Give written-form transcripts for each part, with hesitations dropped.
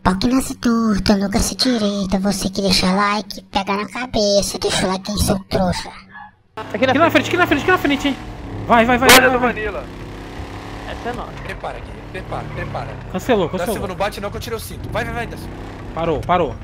Pau nessa torta, nunca se direita. Você que deixa like, pega na cabeça. Deixa o like aí, seu trouxa. Aqui na frente, hein? Vai. Guarda do Vanilla. Essa é nossa. Prepara aqui, prepara. Cancelou. Da Silva, não bate não que eu tirei o cinto. Vai, da Silva. Parou.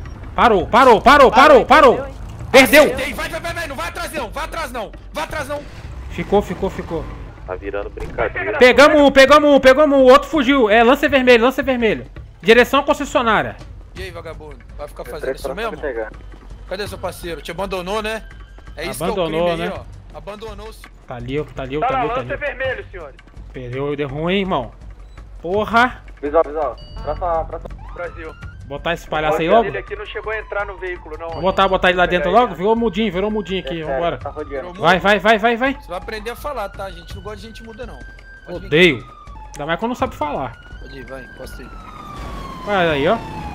Perdeu! Vai, não vai atrás não. Ficou. Tá virando brincadeira. Pegamos um, o outro fugiu. É, lança vermelho. Direção concessionária. E aí, vagabundo? Vai ficar fazendo isso mesmo? Cadê seu parceiro? Te abandonou, né? É isso abandonou, que é o crime né? aí, ó. Abandonou-se. Tá ali. Lança vermelho, senhores. Perdeu, deu ruim, irmão. Porra. Visual. Praça. Brasil. Botar esse palhaço aí logo. Ele aqui não chegou a entrar no veículo, não. Vamos botar ele lá dentro logo? Virou mudinho aqui, vambora. Tá rodeando. Vai. Você vai aprender a falar, tá? A gente não gosta de gente muda, não. Odeio. Ainda mais quando não sabe falar. Pode ir, vai, encosta aí. Vai aí, ó.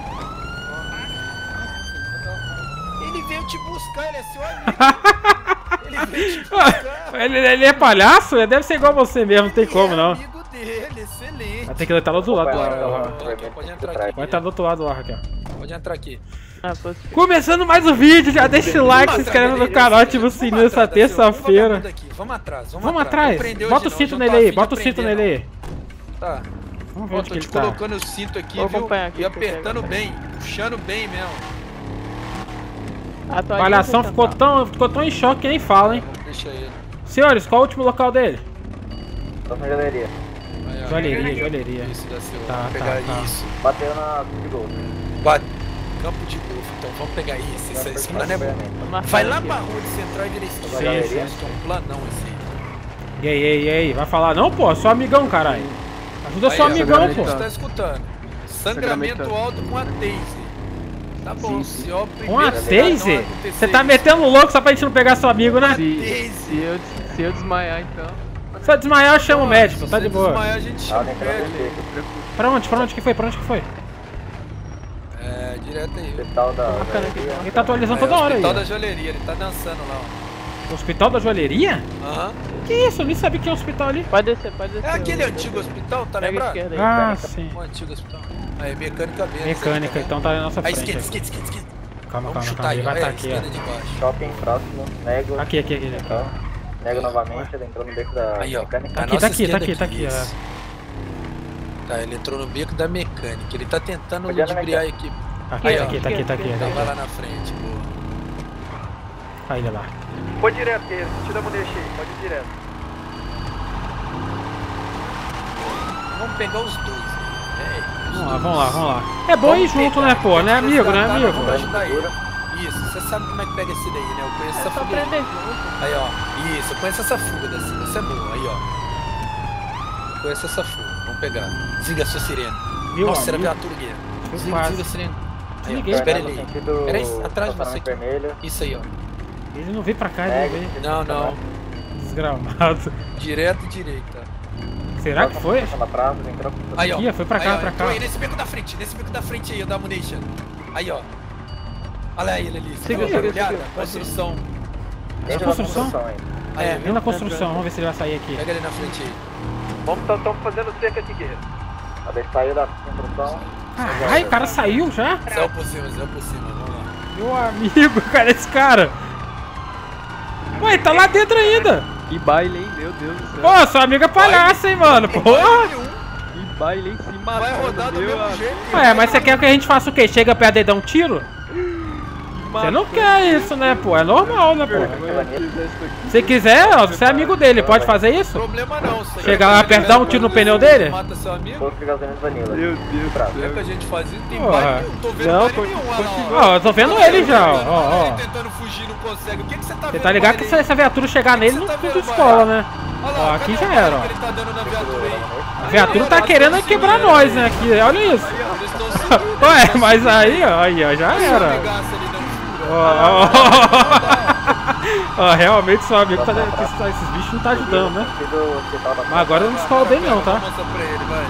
Ele veio te buscar, ele é seu amigo. Ele veio te buscar. Ele é palhaço? Deve ser igual você mesmo, não tem como não. Amigo dele, excelente. Vai ter que estar do outro lado do ar. Pode entrar aqui. Vai estar do outro lado do ar, Raquel. Pode entrar aqui. Começando mais um vídeo, já deixa o like, se inscreve no canal, ativa o sininho nessa terça-feira. Vamos atrás. Bota o cinto nele aí, Tá. Vamos ver onde que Tô ele te tá. colocando o cinto aqui, viu? E apertando bem, puxando bem mesmo. A palhação ficou tão em choque que nem fala, hein? Deixa ele. Senhores, qual é o último local dele? Tá na galeria. Joalheria. Isso, da Silva. Tá, Vamos pegar tá. isso. Bateu na de gol. Bate. Campo de golfe, então vamos pegar isso. Esse plano é bom. Vai lá pra rua de central e vira esquerda. Sim. Acho que é um planão esse aí. E aí, vai falar não, pô? Só amigão, caralho. Ajuda seu Aí, amigão, a pô. gente tá escutando. Sangramento alto com a taser. Tá bom, se ó, Com a primeiro taser? Você tá metendo louco só pra gente não pegar seu amigo, né? Se eu desmaiar, então... Se eu desmaiar, eu chamo o médico, tá de boa. Se desmaiar, a gente chama o médico. Pra onde que foi? É, direto aí. Hospital da Ele tá atualizando toda hora aí. Hospital da joalheria, ele tá dançando lá, ó. Hospital da joalheria? Aham. Que isso? Eu nem sabia que é um hospital ali. Pode descer. É aquele antigo hospital, tá Pega a lembrado? esquerda aí. Ah, sim. O antigo hospital. Aí, mecânica B. Mecânica, então tá na nossa Aí, frente. esquerda. Calma, Vamos chutar ele aí, vai ó. tá É, aqui, esquerda ó. de baixo. shopping próximo, nego. Aqui. Tá. Nego novamente, ele entrou no beco da Aí, ó. mecânica. A Aqui, nossa tá aqui, esquerda ó. isso. Tá, ele entrou no beco da mecânica. Ele tá tentando Podia ludibriar a equipe. Aqui, Aí, ó. tá aqui. Então vai lá na frente, boa. Aí, ele lá. Pode direto, que tira a mulher cheia, pode ir direto. Vamos pegar os dois. Vamos lá. É bom ir junto, né, pô? Né, amigo, Vamos ajudar ele. Isso, você sabe como é que pega esse daí, né? Eu conheço essa fuga. Aí, ó. Isso, eu conheço essa fuga dessa. Essa é boa, aí, ó. Conheço essa fuga. Vamos pegar. Desliga a sua sirene. Meu Nossa, era amigo. viatura, Guilherme. Foi Desliga quase. a sirene. Aí, ó. Desliguei. Espera ele aí. Pera aí, atrás de você aqui. Vermelho. Isso aí, ó. Ele não veio pra cá, ele veio. Não. Desgramado. Direto direita. Será que foi? Na praça, entrou. Aí, ó. Aqui, foi pra cá, Aí, ó, pra entrou cá. aí, nesse beco da frente aí, ó, da Munition. Aí, ó. Olha aí ele ali. Siga. Construção. Entra na construção? aí. É, Vem na construção, vamos ver se ele vai sair aqui. Pega ele na frente aí. Estamos fazendo cerca de guerra. Ele saiu da construção. Caralho, o cara saiu já? Céu por cima, vamos lá. Meu amigo, cara, esse cara. Ué, tá lá dentro ainda. Que baile, hein? Meu Deus do céu. Pô, seu amigo é palhaço, hein, mano. Porra. Que baile, hein? Se matando, Vai rodar do meu mesmo jeito. Ué, mas você quer que a gente faça o quê? Chega perto dele e dá um tiro? Você não quer isso, né, pô? É normal, né, pô? Se quiser, ó, você é amigo dele, pode fazer isso? Problema não. Chegar lá perto, dar um tiro no pneu dele? Mata seu amigo. Posto de gasolina Vanilla. Meu Deus do É que a céu. gente faz isso, tem Porra. baile nenhum. Tô vendo Não, baile nenhum lá, Ó, eu tô vendo ele já, ó, ó. Ele tentando fugir, não consegue. O que você tá vendo? Você tá ligado que baile se aí? essa viatura chegar nele, não tá tudo vendo, escola, né? Olha Ó, lá, aqui cadê já o baile era, ó. que ele tá dando na viatura aí? A viatura tá querendo quebrar nós, né, aqui, olha isso. Eles estão se... Ué, mas aí, ó, já era. Ó, realmente seu amigo tá, esses bichos não tá ajudando, né? Mas agora eu não escolo dele não, tá? Mostra pra ele, vai.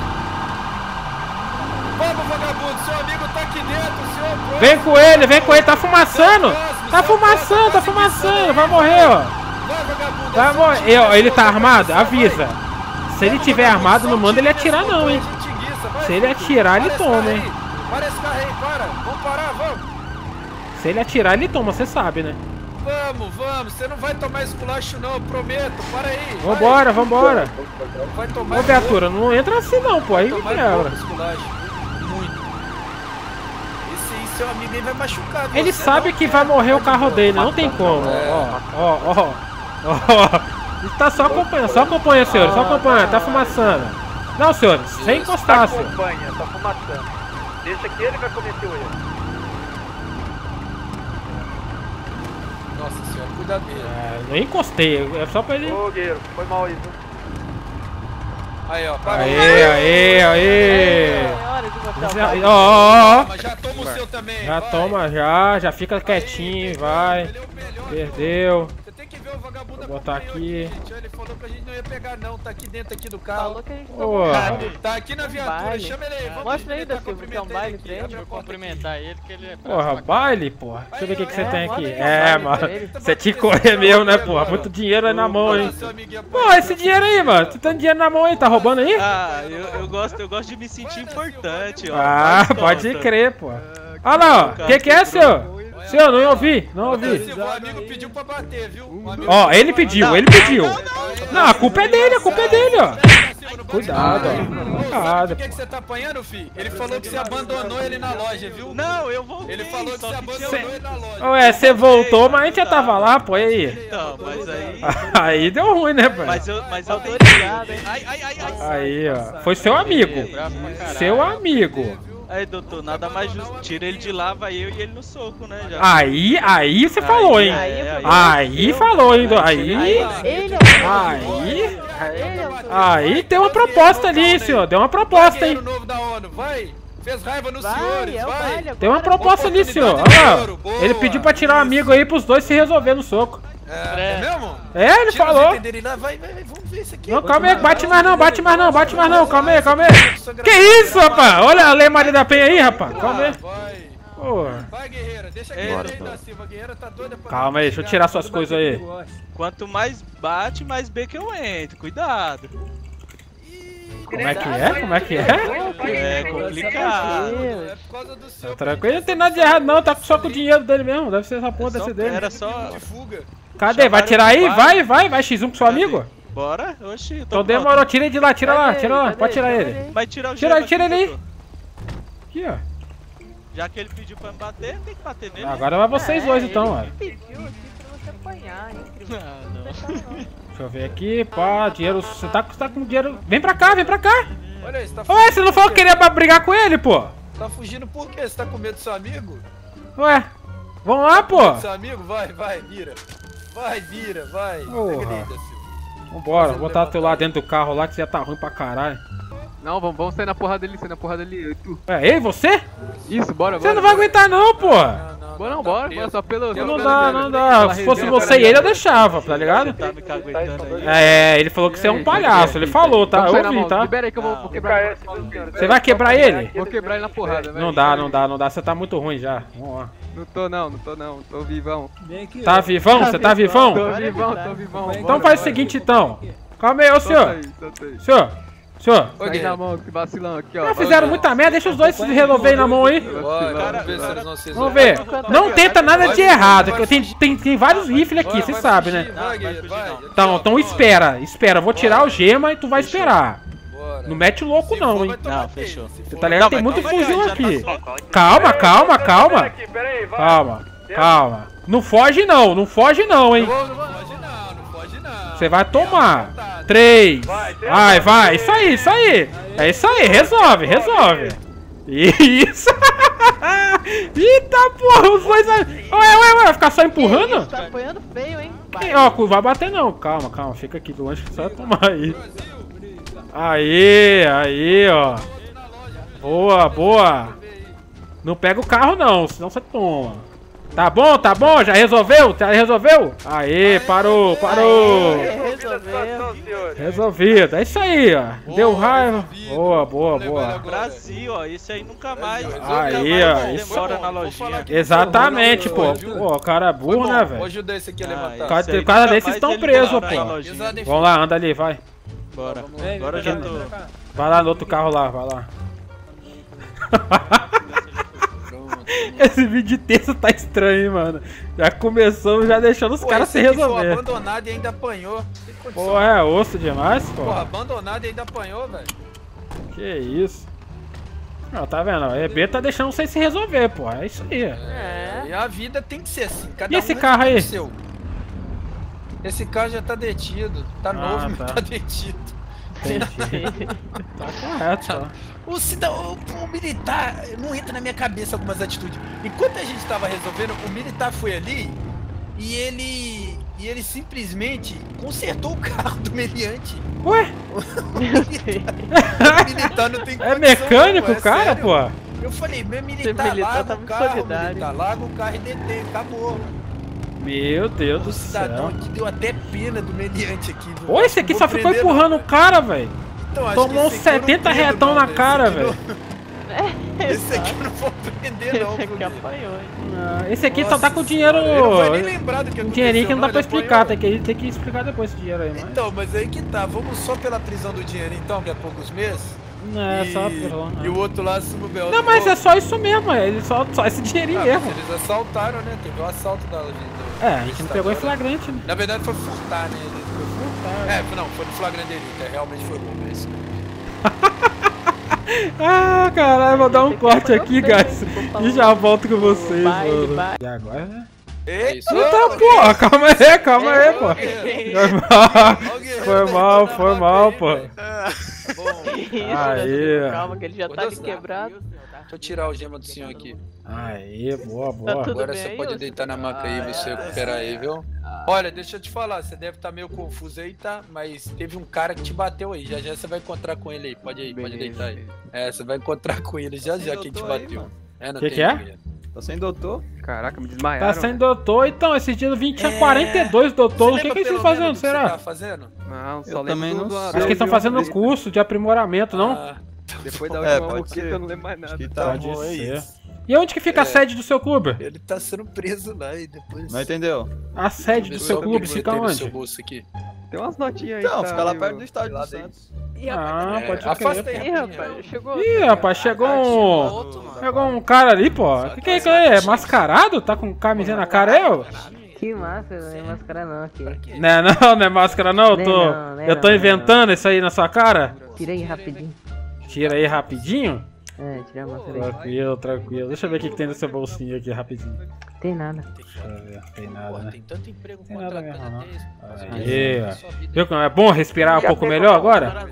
Vamos, vagabundo, seu amigo tá aqui dentro, senhor. Vem com ele, tá fumaçando! Tá fumaçando, vai morrer, ó. Vai morrer, ó, ele tá armado? Avisa. Se ele tiver armado, não manda ele atirar não, hein? Se ele atirar, ele toma, hein? Para esse carro aí, para. Vamos parar, vamos. Se ele atirar, ele toma, você sabe, né? Vamos. Você não vai tomar esculacho não, eu prometo. Para aí. Vambora. Vai tomar. Ô, viatura, não entra assim não, pô. Aí tomar quebra. esculacho. Muito. Esse seu amigo aí vai machucar. Ele você sabe não que quer. vai morrer o carro dele, não tem como. Ó. Ele tá só acompanha, senhor. Só acompanha, tá fumaçando. Não, senhores, sem encostar, senhor. Acompanha, tá fumaçando. Deixa que ele vai cometer o erro. Nossa senhora, cuida dele. Não encostei, é só pra ele... Ô, Guerreiro, foi mal aí, viu? Aí, ó. Para. Aê. É hora de botar o pai. Ó. Mas já toma o seu também. Já vai. toma, já fica quietinho, vai. Ele é o melhor. Perdeu. Você tem que ver o vagabundo Vou botar acompanhou aqui. gente. Ele falou que a gente não ia pegar não, tá aqui dentro aqui do carro. Falou que a gente Ô. não Tá aqui na viatura, Baile. chama ele aí. Vamos Mostra aí, ele tá Silvio, que é um cumprimentando baile aqui. pra ele. Abre a Vou porta cumprimentar ele, que ele é Porra, baile, porra. Deixa eu ver o que você tem bota aqui. aí, É, baile mano. pra ele. Você tinha que correr mesmo, né, porra? Muito dinheiro aí na mão, aqui. hein? Olha, seu amiguinho Pô, esse dinheiro aí, mano. Tu tem dinheiro na mão aí, tá roubando aí? Ah, eu gosto de me sentir importante, ó. Ah, Faz pode conta. crer, pô. Olha lá, ó. Que é, senhor? Senhor, não ouvi, não ouvi. O amigo pediu pra bater, viu? O amigo Ó, ele pediu. Não, a culpa é dele, ó. Cuidado, ó. Cuidado, Por que você tá apanhando, filho? Ele falou que você abandonou ele na loja, viu? Não, eu voltei. Ele falou que só você abandonou ele na loja. Ué, você voltou, mas a gente já tava lá, pô, e aí? Então, mas aí... Aí deu ruim, né, pai? Mas eu tentei. Autorizado, hein? Ai. Aí, ó. Foi seu amigo. Seu amigo. Aí, doutor, nada mais justo. Tira ele de lá, vai eu e ele no soco, né? Já. Aí você falou, hein? Aí falou, hein? Aí. Ele é Aí. o Aí tem uma proposta ali, senhor. Deu uma proposta, hein? Guerreiro novo da ONU, vai! Fez raiva nos Vai, senhores, é o vai! baile agora. Tem uma proposta ali, senhor. Olha lá. Ele pediu pra tirar um amigo aí pros dois se resolver no soco. É mesmo? É, ele Tira os falou. itens dele lá, vai, vamos ver isso aqui. Não, calma aí, bate mais não, calma aí. Que isso, rapaz? Olha a Lei Maria da Penha aí, rapaz. Calma aí. Vai, Pô. vai, guerreira, deixa a guerreira aí da Silva. A guerreira tá doida pra... Calma aí, deixa eu tirar suas coisas aí. Quanto mais bate, mais B que eu entro. Cuidado. Como é que é? Como é que é? É complicado. É por causa do seu... Tranquilo, não tem nada de errado não, tá só com o dinheiro dele mesmo. Deve ser essa porra, deve ser dele. Era só... de fuga. Cadê? Vai tirar aí? Vai X1 com seu amigo? Bora? Oxi, tô Então pronto. demorou, tira ele de lá, tira lá, pode tirar ele. Vai tirar o Tira gelo ele aqui, aí. doutor. Aqui, ó. Já que ele pediu pra me bater, tem que bater nele. Agora vai vocês dois então, ó. Ele pediu aqui pra você apanhar, hein? Ah, não. Deixa eu ver aqui, pá, dinheiro, você tá com dinheiro. Vem pra cá. Olha aí, você tá Ué, você não falou que queria brigar com ele, pô? Tá fugindo por quê? Você tá com medo do seu amigo? Ué, vamos lá, pô. Seu amigo? Vai, vira. Vai, vira, vai. Porra. Pega ele aí, da Silva. Vambora, vou botar teu lá dentro do carro lá que já tá ruim pra caralho. Não, vamos sair na porrada dele, Tu. É, ei, você? Isso, bora. Você não vai aguentar não, pô. Bora, só pelo... Não dá. Se fosse você e ele, eu deixava, tá ligado? Tá me caguetando aí. É, ele falou que você é um palhaço, ele falou, tá? Eu ouvi, tá? Libera aí que eu vou quebrar. Você vai quebrar ele? Vou quebrar ele na porrada, velho. Não dá, você tá muito ruim já. Vamos lá. Não tô não. Tô vivão. Tá vivão? Você tá vivão? Tô vivão. Então faz o seguinte então. Calma aí, ô senhor. Senhor. Oi, Aí na guerreiro. mão, que vacilão aqui, ó. Já fizeram muita merda, deixa os dois se resolver aí na mão aí. Bora, vamos ver se eles não se Vamos ver. Não tenta nada de errado, que tem vários rifles aqui, você sabe, né? Vai, guerreiro, vai. Então espera. Eu vou tirar o gema e tu vai esperar. Bora. Não mete louco Se não, for, hein? vai tomar Não, teia. fechou. Se Você for, tá ligado? Tem Não, muito mas calma aí, fuzil já aqui. tá Calma. Não foge não, hein? Não foge não. Você vai tomar. 3. Vai. Isso aí. É isso aí, resolve. Isso. Eita porra, os dois. Ué, vai ficar só empurrando? Tá apanhando feio, hein? Ó, vai bater não. Calma, fica aqui do longe que só vai tomar aí. Aí, ó. Boa. Não pega o carro não, senão você toma. Tá bom, já resolveu? Aê, parou. Resolvido, é isso aí, ó. Deu raiva. Boa. Brasil, ó, isso aí nunca mais. Aí, ó, isso. Demora na lojinha. Exatamente, pô. Pô, cara é burro, né, Vou velho? ajudar esse aqui a levantar. Cada- Isso aí cada nunca desses mais estão ele presos, demora pô. na lojinha. Vamos lá, anda ali, vai. Bora. Agora eu já tô. Vai lá no outro carro lá, vai lá. Esse vídeo de terça tá estranho, hein, mano. Já começou já deixando os caras se resolver. Abandonado e ainda apanhou. Porra, é osso demais, pô. Porra, abandonado e ainda apanhou, velho. Que isso. Não, tá vendo? O EB tá deixando vocês se resolver, pô. É isso aí. E a vida tem que ser assim. Cada E esse carro aí? Seu. Esse carro já tá detido. Tá novo, mas tá detido. Entendi. Tá correto, ó. O militar, não entra na minha cabeça algumas atitudes. Enquanto a gente tava resolvendo, o militar foi ali e ele simplesmente consertou o carro do meliante. Ué? O militar não tem condição. É mecânico não, o cara, sério. pô? Eu falei, meu militar, larga o carro, militar, larga o carro e detém, acabou. Meu Deus do Cidadão céu. que deu até pena do meliante aqui. Pô, esse aqui só ficou empurrando o cara, velho. Então, Tomou uns 70 retão na cara, velho. Esse aqui eu não vou prender, não. Esse aqui apanhou, hein? Esse aqui só tá com dinheiro. Ele não vai nem lembrar do que Um aconteceu. dinheirinho que não dá pra ele explicar, apanhou. tem que explicar depois esse dinheiro aí, mano. Então, mas aí que tá. Vamos só pela prisão do dinheiro, então, que é poucos meses. É, só pelo. E o outro lá assume o B.O. Não, mas é só isso mesmo, ele só esse dinheirinho mesmo. Eles assaltaram, né? Teve um assalto da loja. É, a gente não pegou em flagrante, né? Na verdade foi furtar, né? Não, foi no flagrante dele. Realmente foi roubo, é isso. Ah, caralho, vou dar um corte aqui, guys. E já volto com vocês, mano. E agora, né? Eita, Eita, porra, calma aí, pô. Foi mal, pô. Aí. Calma que ele já tá ali quebrado. Deixa eu tirar o gema do senhor aqui. Aí, boa. Tudo Agora bem, você pode eu- deitar na maca aí e você recuperar aí, viu? Olha, deixa eu te falar, você deve estar meio confuso aí, tá? Mas teve um cara que te bateu aí, já você vai encontrar com ele aí, pode deitar aí. É, você vai encontrar com ele já quem te bateu. Não Que tem é? ninguém. Tá sem doutor? Caraca, me desmaiaram. Tá sem doutor, então, esse dia do 20 tinha 42 doutor, o que lembra eles estão pelo fazendo, menos do que você será? tá fazendo? Não, só Eu lembro também não do- sei. Acho que eles estão fazendo curso de aprimoramento, não? Ah, Depois da É, última pode moqueta ser. eu não lembro mais nada. Acho que tá. Pode bom, é ser. isso. E onde que fica a sede do seu clube? ele tá sendo preso lá e depois... Não entendeu? A sede do seu clube fica no onde? seu bolso aqui. Tem umas notinhas aí. Então, tá fica lá meio- perto do estádio do lá dentro. Santos. Ah, pode Afasta crer. aí, Ih, rapidinho. rapaz, chegou. Ih, rapaz, chegou um cara ali, pô. O que é? É mascarado? Tá com camisinha na cara, eu? Que massa, não é máscara não aqui. Não é máscara não, eu tô, Não é eu tô não, inventando isso aí na sua cara? Tira aí rapidinho. Tira aí rapidinho? É, tira a máscara aí. Tranquilo. Deixa eu ver o que tem no seu bolsinho aqui rapidinho. Tem nada. Deixa eu ver, tem nada, Pô, né? tem tanto emprego Tem nada contratando mesmo, não. até isso. Aí, ó. Viu como é bom respirar um pouco melhor agora?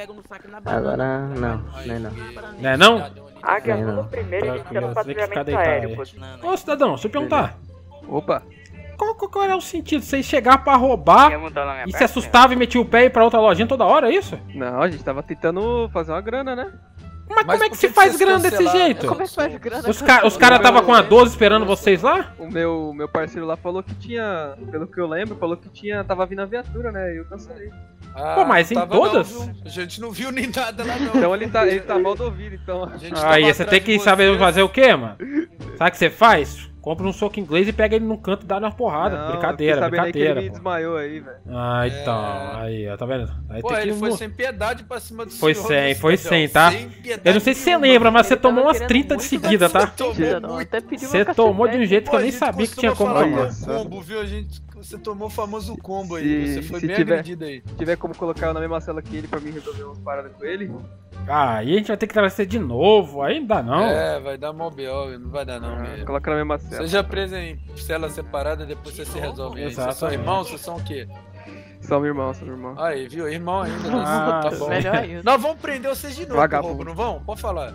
Agora não, não. Não é não? Águia Não. Tranquilo, você tem que ficar deitado aí. Ô cidadão, deixa eu perguntar. Opa. Qual era o sentido? Vocês chegar pra roubar e se assustava e metia o pé e ir pra outra lojinha toda hora, é isso? Não, a gente tava tentando fazer uma grana, né? Mas como é por que se que faz vocês grana desse cancelaram? jeito? Como é que faz grana? Os caras tava com a 12 esperando vocês lá? O meu parceiro lá falou que tinha, pelo que eu lembro, falou que tava vindo a viatura, né? E eu cancelei. Ah, Pô, mas em tava todas? não, viu? A gente não viu nem nada lá não. Então ele tá mal do ouvido, então. A gente Aí tava você atrás tem de que vocês. saber fazer o quê, mano? Sabe o que você faz? Compra um soco inglês e pega ele num canto e dá uma porrada. Não, Brincadeira, eu fiquei sabendo aí que ele me pô. desmaiou aí, velho. Ah, então. Aí, ó, tá vendo? Aí Pô, tem que ele foi sem piedade pra cima do Foi senhor, sem, viu, foi cidadão? sem, tá? Sem piedade Eu não sei se você nenhuma. lembra, mas você Ele tava tomou umas querendo 30 de muito seguida, tá? Tomou Cidadão, muito. até pediu Você uma tomou de um cacetete. jeito que eu Pô, a nem gente sabia que tinha como costuma falar tomar. que é um combo, viu? Você tomou o famoso combo aí. Se- Você foi se bem tiver- agredido aí. Se tiver como colocar eu na mesma cela que ele pra mim resolver umas paradas com ele. Ah, aí a gente vai ter que trazer de novo, aí não dá não. É, vai dar mó B.O., não vai dar não, mesmo. Coloca na mesma cela. Seja preso em cela separada, depois você se resolve aí. Vocês são Exatamente. irmãos? Vocês são o quê? São meu irmão, são meu irmão. Aí, viu? Irmão ainda. Ah, Tá bom. Melhor ainda. Nós vamos prender vocês de novo, Vagabundo. roubo, não vão? Pode falar.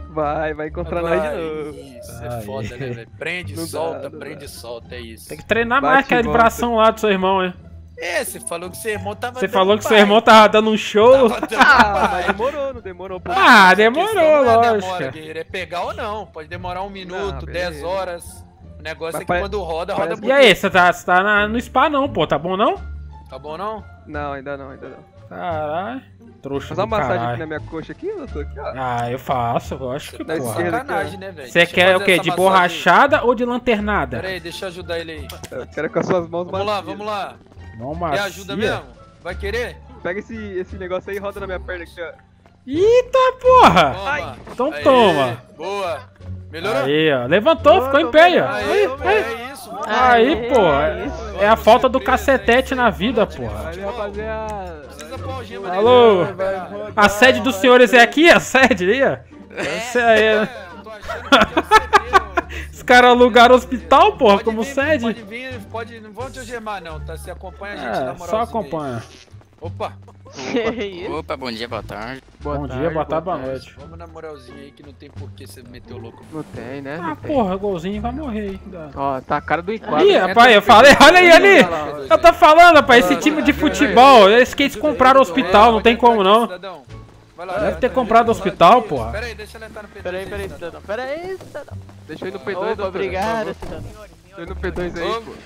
Vai encontrar nós de novo. Isso, é Aí. foda, né, velho? Prende, Não dá, solta, não prende, dá. solta, é isso. Tem que treinar Bate mais aquela e volta. vibração lá do seu irmão, hein? É, você falou que seu irmão tava Você dando falou que seu pai. irmão tava dando um show. Tava dando Ah, pai. mas demorou, não demorou. Pô. Ah, A questão demorou, não é lógico. demora, guerreiro, é pegar ou não. Pode demorar 1 minuto, Não, 10 beleza. horas. O negócio Mas é que pare- quando roda parece- E bonito. aí, você tá no spa não, pô, tá bom não? Tá bom não? Não, ainda não, ainda não. Caralho, trouxa Faz do uma massagem aqui caralho. na minha coxa aqui, doutor? Aqui, ó. Ah, eu faço, eu acho que Dá porra. esquerda. Sacanagem, né, velho? Você Deixa eu quer o fazer quê? essa De massagem. borrachada ou de lanternada? Pera aí, deixa eu ajudar ele aí. Eu quero com as suas mãos Vamos lá, macias. vamos lá. Não, Quer macia. ajuda mesmo? Vai querer? Pega esse negócio aí e roda na minha perna aqui, ó. Eita porra! Toma. Então Aê, toma. Boa. Melhorou? Aí, ó. Levantou, ficou em pé, ó. É isso. Aí, pô. É a falta do cacetete na vida, porra. Aí, rapaziada. Precisa pôr a gema Alô? A sede dos senhores é aqui? A sede aí, ó? Essa aí, né? Tô achando que é o CD, Os caras alugaram o hospital, porra, como sede. Pode vir, pode. Não vão te algemar, não, tá? Você acompanha a gente na moral. Só acompanha. Opa! Opa, bom dia, boa tarde. Bom dia, boa tarde, boa noite. Vamos na moralzinha aí que não tem por que você meter o louco. Não tem, né? Ah, porra, golzinho vai morrer aí. Ó, tá a cara do enquadro. Ih, rapaz, eu falei, olha aí ali. Eu tô falando, rapaz, esse time de futebol, eles que eles compraram o hospital, não tem como não. Deve ter comprado o hospital, porra. Pera aí, deixa ele entrar no P2. Peraí, cidadão. Peraí, cidadão. Deixa eu ir no P2, Opa, obrigado, cidadão. Deixa eu ir no P2 aí, pô.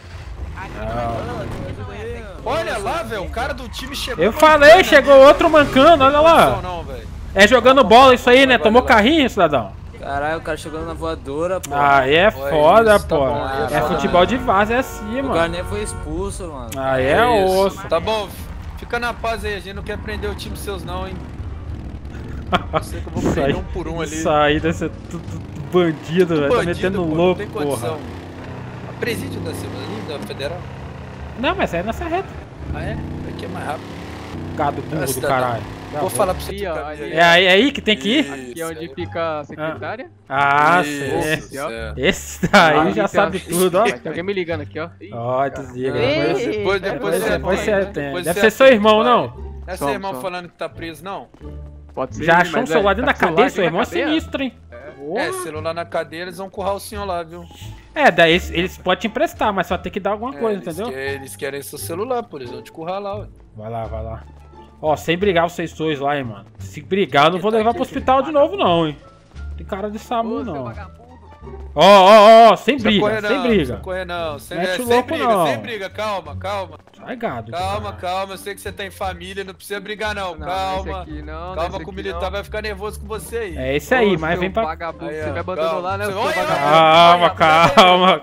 Olha lá, velho, o cara do time chegou. Eu falei, chegou outro mancando, olha lá. É jogando bola isso aí, né? Tomou carrinho, cidadão. Caralho, o cara chegando na voadora, pô. Aí é foda, isso, tá pô. bom, É futebol de vaza, é assim, O mano. Garnet foi expulso, mano. Aí é osso. Tá bom, fica na paz aí, a gente não quer prender o time seus não, hein. Eu sei que eu vou prender um por um ali. Isso aí deve ser tudo bandido, velho. Tá metendo pô, louco, não tem porra. condição. A presídio da Silva ali, da Federal. Não, mas é nessa reta. Ah, é? Aqui é mais rápido. Gado burro do cidadão. caralho. Vou falar pra você. Aí, ó, trocar aí, minha- É aí que tem que ir? Aqui é onde fica a secretária. Ah, Isso, sim. é. Esse daí Ali já tem sabe a- tudo, ó. Tem alguém me ligando aqui, ó. Ih, Ó, desliga. Depois Depois você você atende. tem. Depois Deve você ser seu atende, irmão, vai. não? Não é seu Som, irmão som. falando que tá preso, não? pode ser. Já achou um mas celular é, dentro da tá com cadeia? celular Seu irmão é dentro da cadeia? sinistro, hein? É, celular na cadeia, eles vão currar o senhor lá, viu? É, daí eles podem te emprestar, mas só tem que dar alguma coisa, eles entendeu? Eles querem seu celular, pô, eles vão te currar lá, ué. Vai lá, vai lá. Ó, sem brigar vocês dois lá, hein, mano. Se brigar, eu não vou levar pro hospital de novo, não, hein. Tem cara de SAMU, não. Ó, sem briga, sem briga. Não correr não, sem, Mete o sem louco, briga, não. sem briga, calma. Sai gado. Calma, cara. calma, eu sei que você tem família, não precisa brigar não, Não, calma. nesse aqui não, Calma nesse que o aqui militar não. vai ficar nervoso com você aí. É esse aí, Ô, mas seu vem pra... vagabundo, Aí, você ó, me abandonou calma. lá, né? Você- seu Olha, vagabundo. Calma.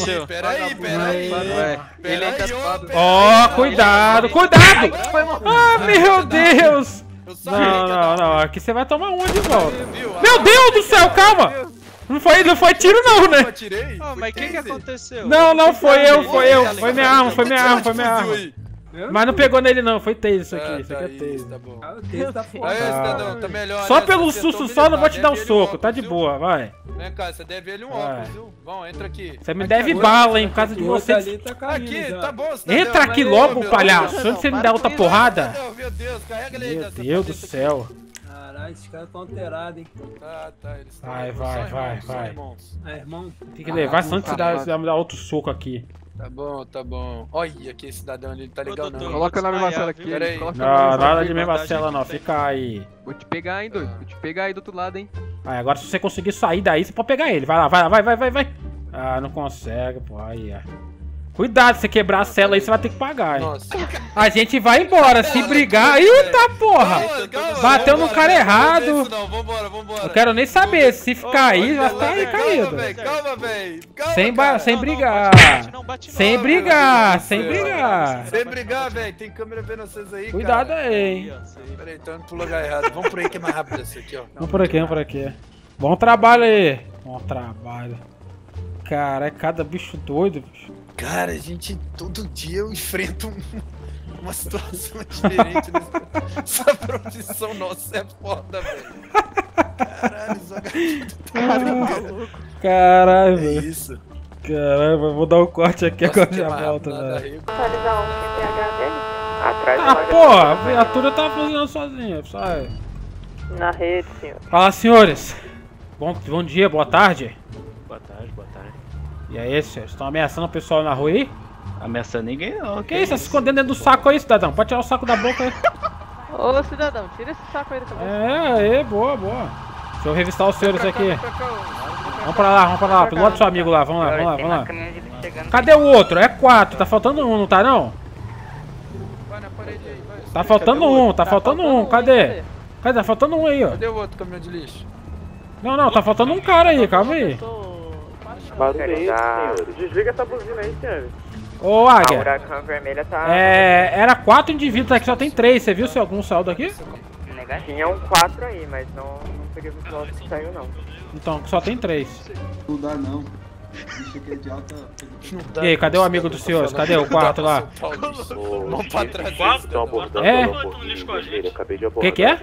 Peraí. Ele é engraçado. Ó, cuidado. Ah, meu Deus. Eu sabia que ia dar Não, aqui você vai tomar uma de volta. viu? Meu Deus do céu, calma. Não foi tiro não, Eu né? atirei? Ah, mas o que taser. aconteceu? Não, foi eu. Olha, Foi minha arma, foi minha arma. Fuzil aí. Mas não pegou nele não, foi taser isso aqui. Ah, Isso tá aqui é isso, taser. tá bom. Ah, o texto tá foda. Aí, cidadão, tá melhor, Só né? pelo Você acertou susto o só, não vou militar, te dar um deve ele soco, óculos, tá de viu? boa, vai. Vem cá, você deve ele um Vai. óculos, viu? Vão, entra aqui. Você me deve bala, hein, por causa de você. Aqui, tá bom, cidadão. Entra aqui Mas, logo, meu palhaço, Deus. antes de você me dar outra porrada. Não, meu Deus, carrega ele aí. Meu dessa Deus do cabeça céu. Caralho, esses caras tão alterados, hein. aqui. Tá, eles estão... Vai, são vai, irmãos, vai, são vai. irmãos. É, irmão. Tem que levar antes de dar outro soco aqui. Tá bom. Olha aqui esse cidadão ali, tá legal não. Coloca na minha cela aqui. Pera aí. Coloca na Não, minha cela nada aqui. de mesma cela não, fica aí. Vou te pegar, hein, doido. Vou te pegar aí do outro lado, hein. Aí, agora se você conseguir sair daí, você pode pegar ele. Vai lá, vai. Ah, não consegue, pô, aí, ó. Cuidado, se você quebrar a cela aí, você vai ter que pagar, hein. Nossa. A gente vai embora, se brigar. Eita, porra! Bateu no cara errado. Vambora. Não quero nem saber, se ficar aí, vai ficar aí caído. Calma, velho. Sem brigar. Sem brigar. Sem brigar, velho. Tem câmera vendo vocês aí, Cuidado cara. aí, hein. Pera aí, tô indo pro lugar errado. Vamos por aí que é mais rápido esse aqui, ó. Vamos por aqui. Bom trabalho aí. Bom trabalho. Cara, é cada bicho doido, bicho. Cara, a gente, todo dia eu enfrento uma situação diferente. Essa profissão nossa é foda, velho. Caralho, Zagato. Caralho, É velho. isso. Caralho, vou dar um corte aqui Nossa, agora que já mais volta, rápido, nada velho. rico. Ah, porra, a viatura tá funcionando sozinha, sai. Na rede, senhor. Fala, senhores. Bom dia, boa tarde. Boa tarde. E aí, senhores, estão ameaçando o pessoal na rua aí? Ameaçando ninguém não. Que isso? Tá se escondendo dentro do saco aí, cidadão? Pode tirar o saco da boca aí. Ô, cidadão, tira esse saco aí da cabeça. É, boa. Deixa eu revistar os senhores aqui. Vamos pra lá, piloto seu amigo lá, vamos lá. Cadê o outro? É 4, tá faltando um, não tá não? Vai na parede aí, vai. Tá faltando um, cadê? Tá faltando um aí, ó. Cadê o outro caminhão de lixo? Não, tá faltando um cara aí, calma aí. Barulho aí, senhores. Desliga essa buzina aí, senhores. Ô, Águia. Huracão vermelha tá... Era 4 indivíduos, aqui só tem 3, você viu se algum saiu daqui? Tinha um 4 aí, mas não peguei o visual que saiu, não. Então, só tem 3. Não dá não. Bicho que é de alta... E aí, cadê o amigo dos senhores? Cadê o quarto lá? Vamos pra trás. Que é?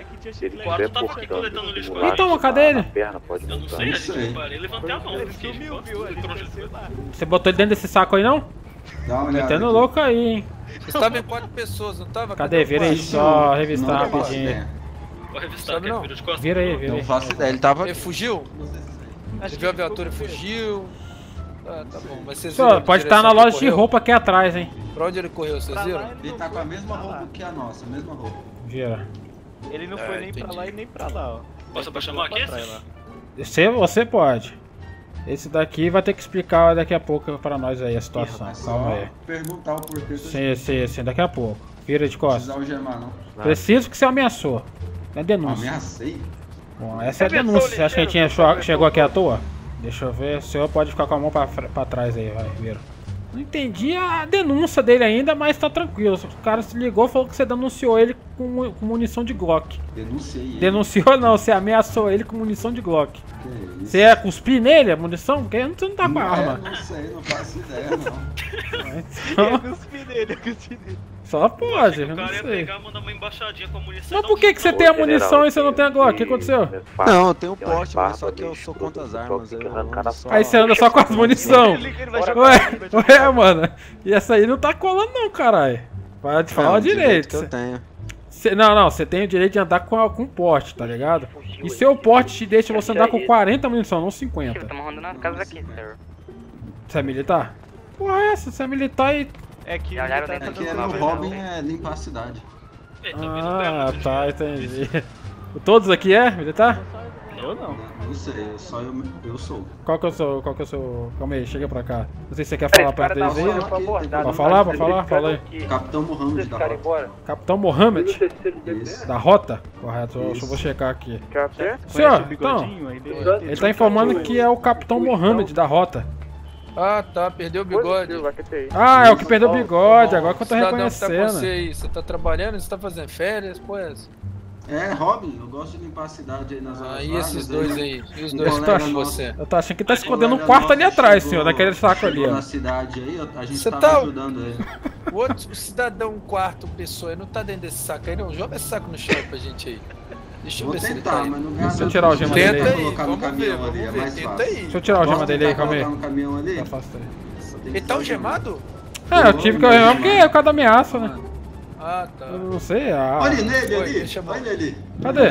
Então, cadê ele? Eu não sei, eu levantei a mão. Você botou ele dentro desse saco aí, não? Dá uma olhada. Metendo louco aí, hein? Você tava em 4 pessoas, não tava? Cadê? Vira aí só, revistar Não, rapidinho. Vou revistar aqui, vira de costas. Vira aí. Não faço ideia, ele tava... Ele fugiu? Ele viu a viatura e fugiu. Ah, tá bom, mas vocês Senhor, pode estar na loja de roupa aqui atrás, hein? Pra onde ele correu, vocês viram? Ele tá com a mesma roupa que a nossa, a mesma roupa. Vira. Ele não foi nem pra lá e nem pra lá, ó. Posso pra chamar aqui? Você pode. Esse daqui vai ter que explicar daqui a pouco pra nós aí a situação. Calma aí. Perguntar o porquê. Sim, daqui a pouco. Vira de costas. Não precisa algemar, não. Preciso que você ameaçou. É denúncia. Ameacei? Bom, essa é a denúncia. Você acha que a gente chegou aqui à toa? Deixa eu ver. O senhor pode ficar com a mão pra trás aí, vai, vira. Não entendi a denúncia dele ainda, mas tá tranquilo. O cara se ligou e falou que você denunciou ele com munição de Glock. Denunciei ele. Denunciou não, você ameaçou ele com munição de Glock. Você ia cuspir nele a munição? Porque você não tá com a arma. Não sei, não faço ideia não. Então, Eu cuspi nele. só pode, eu O não cara ia sei. pegar, mandar uma embaixadinha com a munição. Mas por que você tem a munição e você não tem a Glock? O que aconteceu? Não, eu tenho um porte, mas só que eu sou contra as armas. Aí você anda só com as munição. Ué, mano. E essa aí não tá colando não, caralho. Pode falar direito. Que eu tenho. Não, você tem o direito de andar com porte, tá ligado? E seu porte te deixa você andar com 40 munição, não 50. Estamos rodando na casa aqui, senhor. Você é militar? Porra, essa, você é militar e... É que Aqui no Robin é limpar a cidade. Ah, tá, entendi. Todos aqui é militar? Eu não. Não sei, só eu sou. Qual que é o seu... Calma aí, chega pra cá. Não sei se você quer falar perto deles aí. Pode falar? Fala aí. Capitão Mohamed da Rota. Capitão Mohamed? Isso. Da Rota? Correto, eu só vou checar aqui. Café? Senhor, então, ele tá informando que é o Capitão Mohamed da Rota. Ah, tá, perdeu o bigode. Ah, é o que perdeu o bigode, agora que eu tô Cidadão que tá com reconhecendo. você aí, você tá trabalhando, você tá fazendo férias, pô, é essa? É, Robin, eu gosto de limpar a cidade aí nas horas E esses vagas, dois aí? E os um dois que colega tá com nosso- você? Eu tô achando que tá escondendo um quarto ali atrás, senhor, naquele saco ali, Chegou ó. na cidade aí, a gente Você tava tá- ajudando ele. O outro o cidadão, quarto pessoa, ele não tá dentro desse saco aí, não? Joga esse saco no chão pra gente aí. Deixa eu Vou ver se ele tentar, tá aí. mas não Deixa eu tirar o gema dele Tenta aí. aí, colocar no vamos ver, caminhão ali, é vamos ver, mais tenta fácil. aí. Deixa eu tirar o gema dele aí, calma aí. Colocar no caminhão ali? Afasta aí. Só tem que Ele tá ser algemado? É, eu tive que arranjar porque é o cara da ameaça, né? Ah, tá. Eu não sei, Olha nele Oi, ali, deixa eu- olha ali. Cadê?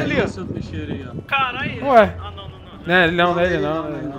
Caralho. Ué. Ah, não. Não, ele não, ele não.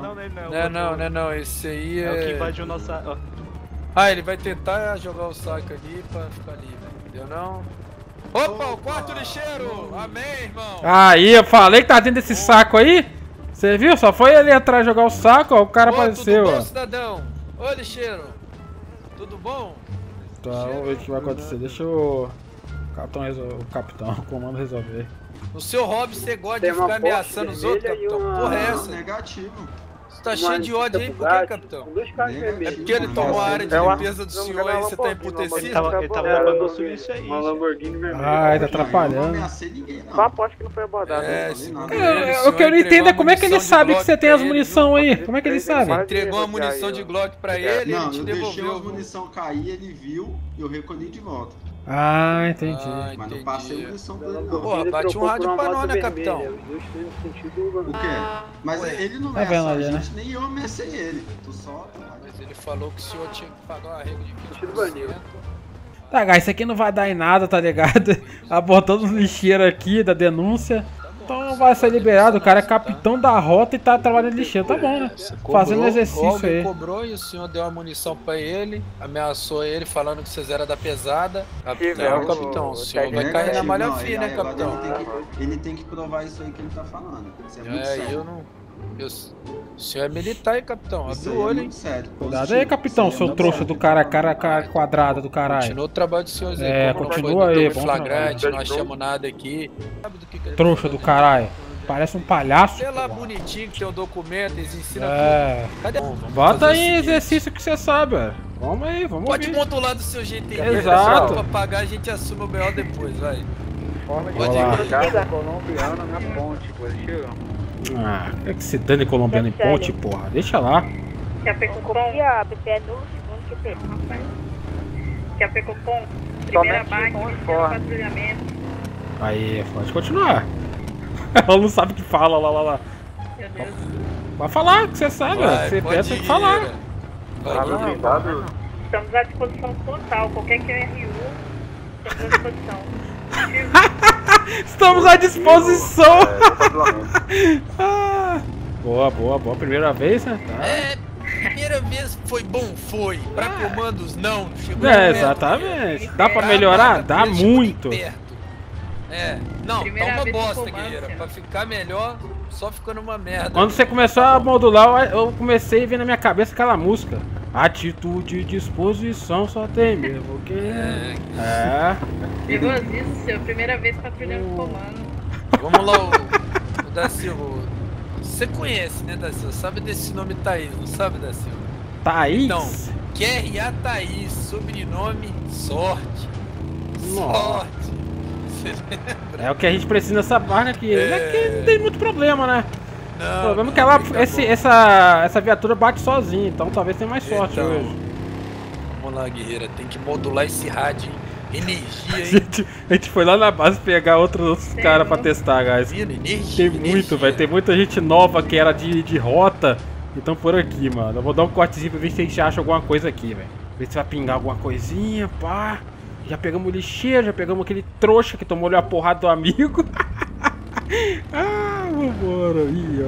Não, esse aí É o que é... invadiu nossa... ó. Ah, ele vai tentar jogar o saco ali pra ficar livre, entendeu não? Opa, o quarto lixeiro! Amém, irmão! Aí, eu falei que tá dentro desse saco aí. Você viu? Só foi ali atrás jogar o saco, ó, o cara apareceu, Tudo bom, ó. cidadão? Ô, lixeiro! Tudo bom? Tá, vamos ver o que vai acontecer. Deixa o capitão, o comando resolver. No seu hobby você gosta de ficar ameaçando os outros, capitão? Porra, é essa? Negativo. Você tá cheio de ódio aí, por que, capitão? É porque ele tomou a área de limpeza do senhor aí e você tá emputecido? Ele tava roubando nosso lixo aí. Uma Lamborghini vermelha. Ai, tá Eu não atrapalhando. ameacei ninguém, não. Só aposto que não foi abordado. É, né? segundo Eu- ele, O que eu não entendo é como é que ele munição de sabe que Glock você tem pra as ele, munição aí. Como é que ele sabe? Vai Entregou a negociar munição aí, de ó. Glock pra ele, Não, ele te eu deixei devolveu. as munição cair, ele viu e eu recolhi de volta. Ah, entendi. Ah, Mas não entendi. passei munição pra ele, não. Porra, bate um rádio pra nós, né, capitão? O quê? Mas ele não Tá vendo ameaçou a ali, né? gente, nem eu ameacei ele. Tu só... Mas ele falou que o senhor tinha que pagar uma regra de 20%. Tá, guys, isso aqui não vai dar em nada, tá ligado? Abordando os lixeiros aqui da denúncia. Então vai ser liberado, o cara é capitão da rota e tá trabalhando de lixeiro, tá bom, né? Fazendo exercício alguém aí. cobrou e o senhor deu a munição pra ele, ameaçou ele falando que vocês eram da pesada. Capitão, capitão, o senhor vai cair na malha Não, fina, né, agora capitão? Ele tem que provar isso aí que ele tá falando. Isso é muito sério. Eu não... O senhor é militar aí, capitão, Isso abre aí o é olho, hein? muito sério. Cuidado Positivo. aí, capitão, Isso aí é seu muito trouxa sério. do cara quadrada do caralho. Continua o trabalho do senhor Zé. É, como não continua foi aí, doutor bom flagrante, trabalho. não achamos nada aqui. Sabe do que ele Trouxa do caralho. Parece um palhaço. Sei lá, bonitinho, que tem um documento, eles ensinam É. tudo. Cadê? Bota aí exercício que você sabe, velho. Vamos aí, vamos Pode ouvir. modular do seu jeito aí. Exato. Pra pagar, a gente assume o melhor depois, vai. Forma de Olá. casa colombiana na ponte, pô, chegou. Ah, é que se dane colombiano em ponte, porra. Deixa lá. Copia, BP é nulo, segundo QP. Capecopom, primeira base, patrulhamento. Aí, pode continuar. Ela não sabe o que fala, lá. Meu Deus. Vai falar, que você sabe, você pensa que falar. Estamos à disposição total, qualquer QRU, estamos à disposição. Estamos à disposição! Boa, primeira vez, né? Tá. Primeira vez foi bom, foi. Pra comandos, não. Chegou exatamente. Dá pra melhorar? Dá muito. Não, tá uma bosta, guerreira. Pra ficar melhor, só ficou numa merda. Quando você começou a modular, eu comecei a ver na minha cabeça aquela música. Atitude e disposição só tem mesmo, que... Nervosíssimo, primeira vez patrulhando o comando. Vamos lá, o da Silva. Você conhece, né, da Silva? Sabe desse nome Thaís, não sabe, da Silva? Thaís? Então, QRA Thaís, sobrenome Sorte. Sorte. Você lembra? É o que a gente precisa nessa barca aqui. Aqui não tem muito problema, né? Não, o problema é que essa viatura bate sozinha, então talvez tenha mais sorte hoje. Vamos lá, guerreira, tem que modular esse rádio, hein? Energia, hein? A gente foi lá na base pegar outros caras pra testar, guys. Tem muito, velho. Tem muita gente nova que era de rota. Então por aqui, mano. Eu vou dar um cortezinho pra ver se a gente acha alguma coisa aqui, velho. Ver se vai pingar alguma coisinha, pá. Já pegamos o lixeiro, já pegamos aquele trouxa que tomou-lhe a porrada do amigo. Ah, vambora. Ih,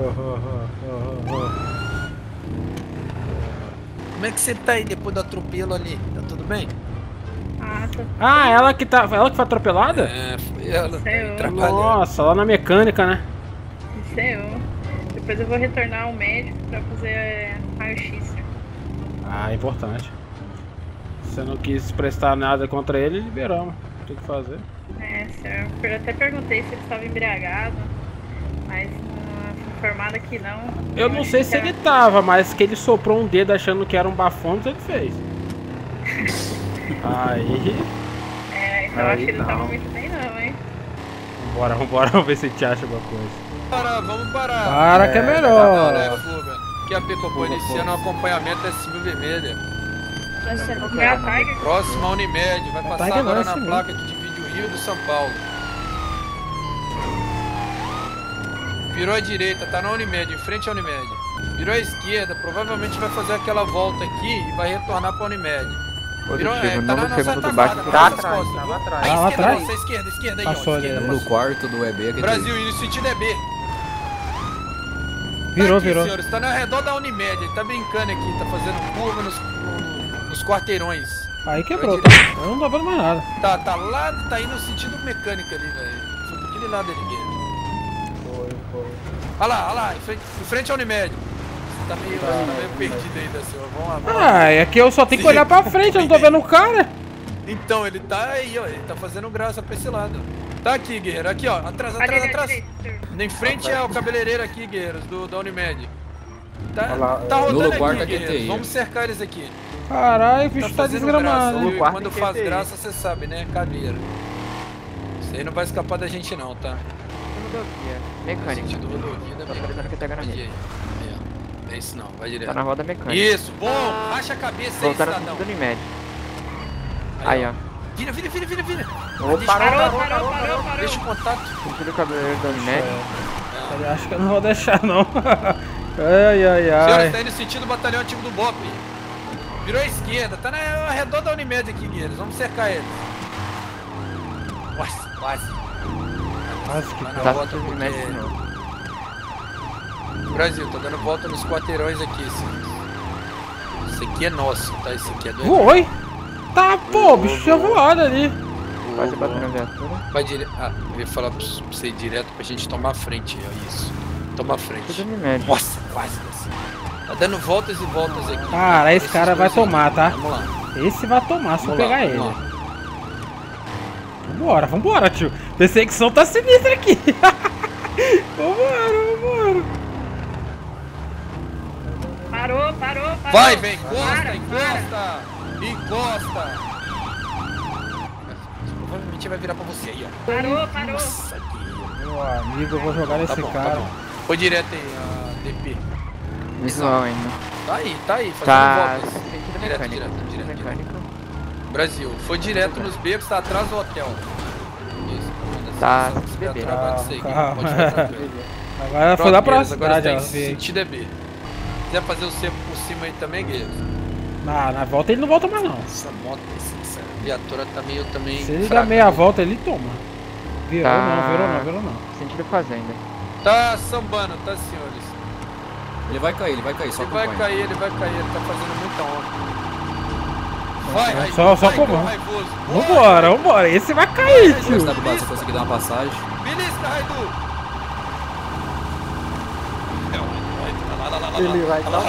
Como é que você tá aí depois do atropelo ali? Tá tudo bem? Ela que foi atropelada? Foi ela. Nossa, lá na mecânica, né? Isso é eu. Depois eu vou retornar ao médico pra fazer raio-x. Importante. Se você não quis prestar nada contra ele, liberamos. Tem que fazer. Senhor. Eu até perguntei se ele estava embriagado, mas fui informada que não. Eu não sei se ele tava, mas que ele soprou um dedo achando que era um bafômetro, ele fez. Aí. Então acho que ele não tava muito bem não, hein? Vambora, vamos ver se a gente acha alguma coisa. Vamos parar. Para que é melhor. Que a Pecopô iniciando um acompanhamento da Silvia Vermelha. Próxima Unimed, vai passar agora na placa que divide o Rio do São Paulo. Virou à direita, tá na Unimed, em frente à Unimed. Virou à esquerda, provavelmente vai fazer aquela volta aqui e vai retornar pra Unimed. Virou, tá na nossa retaguarda, tá atrás. Lá atrás? Esquerda aí, passou ó. Esquerda, no quarto do EB. Brasil, e no sentido EB. Virou. Senhores, tá ao redor da Unimed, ele tá brincando aqui, tá fazendo curva nos quarteirões. Aí quebrou, eu não tô vendo mais nada. Tá lá, tá indo no sentido mecânico ali, velho. Foi daquele lado ali, guerreiro. Olha lá, em frente à Unimed. Você tá meio perdido aí, da Silva. Vamos lá. É que eu só tenho que olhar pra frente, eu não tô vendo o cara. Então, ele tá aí, ó, ele tá fazendo graça pra esse lado. Tá aqui, guerreiro, aqui, ó, atrás. Em frente é o cabeleireiro aqui, guerreiros, da Unimed. Tá rodando aqui, guerreiros, vamos cercar eles aqui. Caralho, o bicho tá desgramado. Quando faz graça, você sabe, né, cadeira. Isso aí não vai escapar da gente não, tá? Mecânica. É isso não, vai direto. Tá na roda mecânica. Isso, bom, racha a cabeça aí, cidadão. Do Unimed. Aí, ó. Vira. Parou. Deixa o contato. Tira o cabeleireiro da Unimed. Eu acho que eu não vou deixar, não. Ai. Senhora, tá indo no sentido do batalhão antigo do BOP. Virou à esquerda, tá ao redor da Unimed aqui, guerreiros. Vamos cercar eles. Quase que tá volta do Unimed. Brasil, tá dando volta nos quarteirões aqui, assim. Esse aqui é nosso, tá? Esse aqui é do... Oi! Tá, pô, o bicho tinha voado ali. Pode bater na viatura. Vai direto. Eu ia falar pra você ir direto pra gente tomar a frente, é isso. Toma a frente. Nossa, quase assim. Tá dando voltas e voltas aqui. Cara, esse cara vai tomar, tá? Vamos lá. Esse vai tomar se eu pegar ele. Vambora, tio. Perseguição tá sinistra aqui. Vambora. Parou. Vai, vem, encosta. Provavelmente vai virar pra você aí, ó. Parou. Meu amigo, eu vou jogar nesse cara. Foi direto aí, a DP. Visual ainda. Tá aí, fazendo Tá. voltas. Direto. Mecânico. Brasil, foi direto nos becos, tá atrás do hotel. Isso, Tá, se bebê. Calma. Agora foi lá pra cidade, ó. Tem sentido é B. Se quiser fazer o C por cima aí também, guerreiro. Na volta ele não volta mais não. Essa moto, essa viatura tá meio também. Se ele fraca, dá meia né? volta, ele toma. Virou Tá. não. Sentido fazenda. Tá sambando, tá, senhores? Ele vai cair, só Ele vai cair, ele tá fazendo muita onda. Vai, Só como? Vambora. Esse vai cair, tio. Se você conseguir dar uma passagem. Belisca, Raidu! Ele vai dar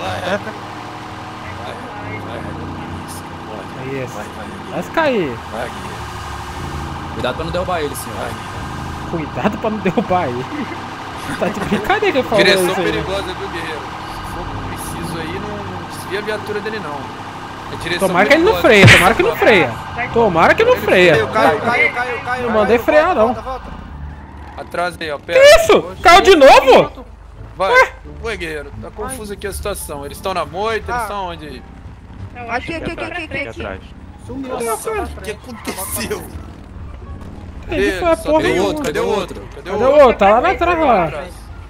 Isso. Vai cair. Cuidado pra não derrubar ele, senhor. Cuidado pra não derrubar ele. Tá de brincadeira que falou Direção isso aí. perigosa, viu, guerreiro? Se for preciso aí, não desvia a viatura dele, não. É direção Tomara que ele não freia, tomara que não freia. Caiu. Não mandei frear, não. Atrás aí, ó. Que isso? Caiu de novo? Vai. Ué, guerreiro, tá confuso aqui a situação. Eles estão na moita, eles estão onde aí? Aqui. atrás. Sumiu. Nossa, o que aconteceu? Ele foi a porra Cadê o do outro? Cadê o outro? Cadê o outro? Tá lá atrás, lá. Vai.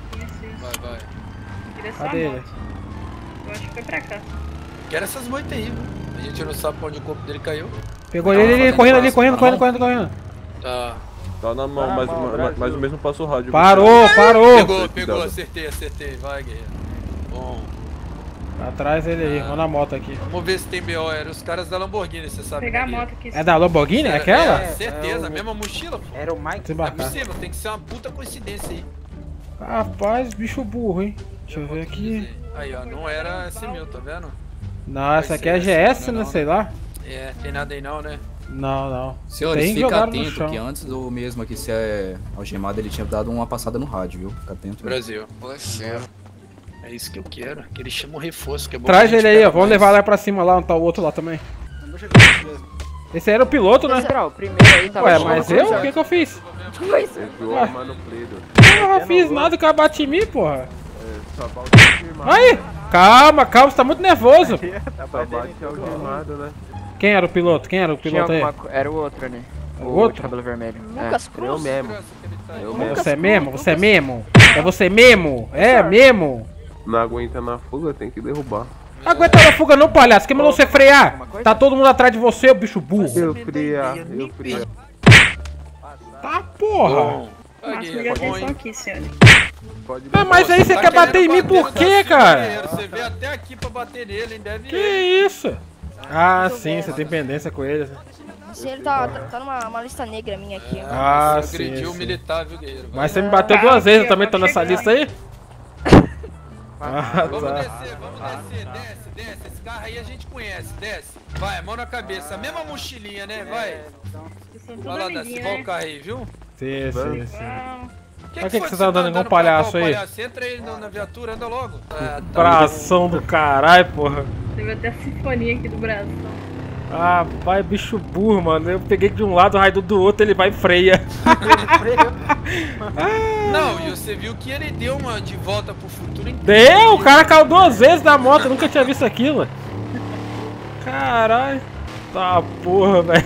Direção Cadê à ele? moto. Eu acho que foi pra cá. Quero essas moitas aí, viu? A gente não sabe pra onde o corpo dele caiu. Pegou ele correndo ali, correndo. Tá. Tá na mão, mas o mesmo passo rádio. Parou. Pegou, acertei. Vai, guerreiro. Bom. Atrás ele aí, vamos na moto aqui. Vamos ver se tem BO, eram os caras da Lamborghini, você sabe. Pegar a né, moto aqui. É da Lamborghini? É aquela? É, certeza, a mesma mochila. Pô. Era o Mike. Não é possível, tem que ser uma puta coincidência aí. Rapaz, bicho burro, hein? Deixa eu ver aqui. Aí, ó, não era esse meu, tá vendo? Não, essa aqui é GS, né? Sei lá. É, tem nada aí não, né? Não. Senhores, Tem fica jogado no atento chão. que antes do mesmo aqui ser algemado, ele tinha dado uma passada no rádio, viu? Fica atento. Brasil. É isso que eu quero, que eles chamam reforço, que é bom. Traz que a gente ele aí, pega ó. Vamos mais. levar lá pra cima lá, onde tá o outro lá também. Esse aí era o piloto, né? O primeiro aí tava Ué, mas eu? O que eu fiz? Ele viu a mano Pledo. Eu não fiz nada, o cara bate em mim, porra. Aí! Calma, você tá muito nervoso. Só bate algemado, né? Quem era o piloto? Aí? Era o outro ali. O outro? de cabelo vermelho. Eu mesmo. Você é mesmo? É você mesmo? É mesmo? Não aguenta na fuga, tem que derrubar. Aguenta na fuga não, palhaço. Quem mandou você frear? Tá todo mundo atrás de você, ô bicho burro. Eu fria. Tá, porra. Máximo de atenção aqui, senhor. Ah, mas aí você quer bater em mim por quê, cara? Você veio até aqui pra bater nele, hein? Deve Que isso? Ah, sim, você tem pendência com ele. Se ele tá numa lista negra minha aqui. Ah, você sim. agrediu o militar, viu, guerreiro? Mas você me bateu 2 vezes, eu também tô nessa lista aí? Ah, Vamos tá. descer, desce. Esse carro aí a gente conhece, desce. Vai, mão na cabeça, a mesma mochilinha, né? Vai. Vai lá, desce, vai o carro aí, viu? Sim. Por que você tá andando igual um palhaço aí? Entra aí na viatura, anda logo. Bração do caralho, porra. Teve até a sinfonia aqui do braço. Ah, vai bicho burro, mano. Eu peguei de um lado, o raio do outro, ele vai e freia. Não, e você viu que ele deu uma de volta pro futuro inteiro. Deu! O cara caiu 2 vezes da moto, eu nunca tinha visto aquilo. Caralho. Tá porra, velho.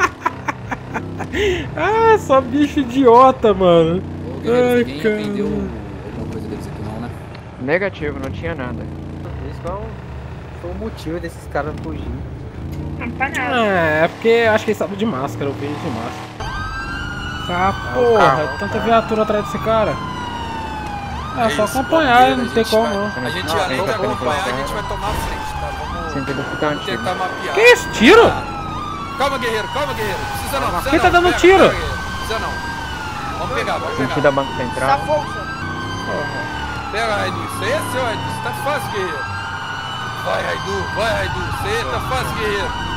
Ah, só bicho idiota, mano. Ai, ninguém aprendeu alguma coisa deles aqui não, né? Negativo, não tinha nada. Esse foi o motivo desses caras fugirem. É porque acho que eles estavam de máscara, eu vi de máscara. Ah, porra, tanta viatura atrás desse cara. É só acompanhar, não tem como não. A gente além de acompanhar, a gente vai tomar a frente, tá? Vamos tentar mapear. Que isso? Tiro? Calma, guerreiro, precisa não. Quem tá dando tiro? Precisa não. Vamos pegar. Sentido da Banco Central. Pega, Raidu. Isso aí é seu, Raidu. Isso tá fácil, guerreiro. Vai, Raidu. Isso aí tá fácil, guerreiro.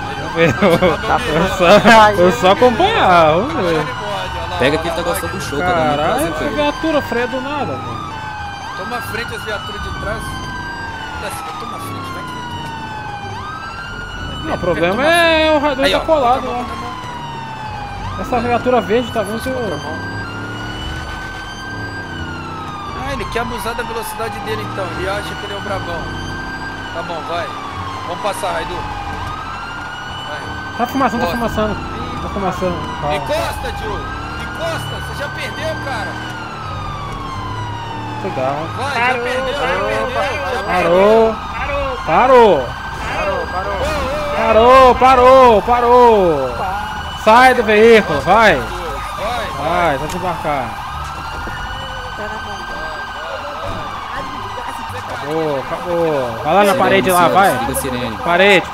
Eu só acompanhar, vamos ver. Pega aquele negócio do show, caralho, essa viatura freia do nada, mano. Toma a frente as viaturas de trás. Toma a frente, vai. Não, o problema é o radar tá colado lá. Essa viatura verde tá muito... ele quer abusar da velocidade dele então. Ele acha que ele é o brabão. Tá bom, vai. Vamos passar, Raidu. Vai. Tá fumaçando, tá fumaçando. Tá fumaçando. Encosta, Diogo. Encosta. Você já perdeu, cara. Legal. Vai, já perdeu, já perdeu. Parou. Parou. Parou. Sai do veículo, vai. Vai, vai desembarcar. Acabou. Vai lá na parede lá, vai. Parede.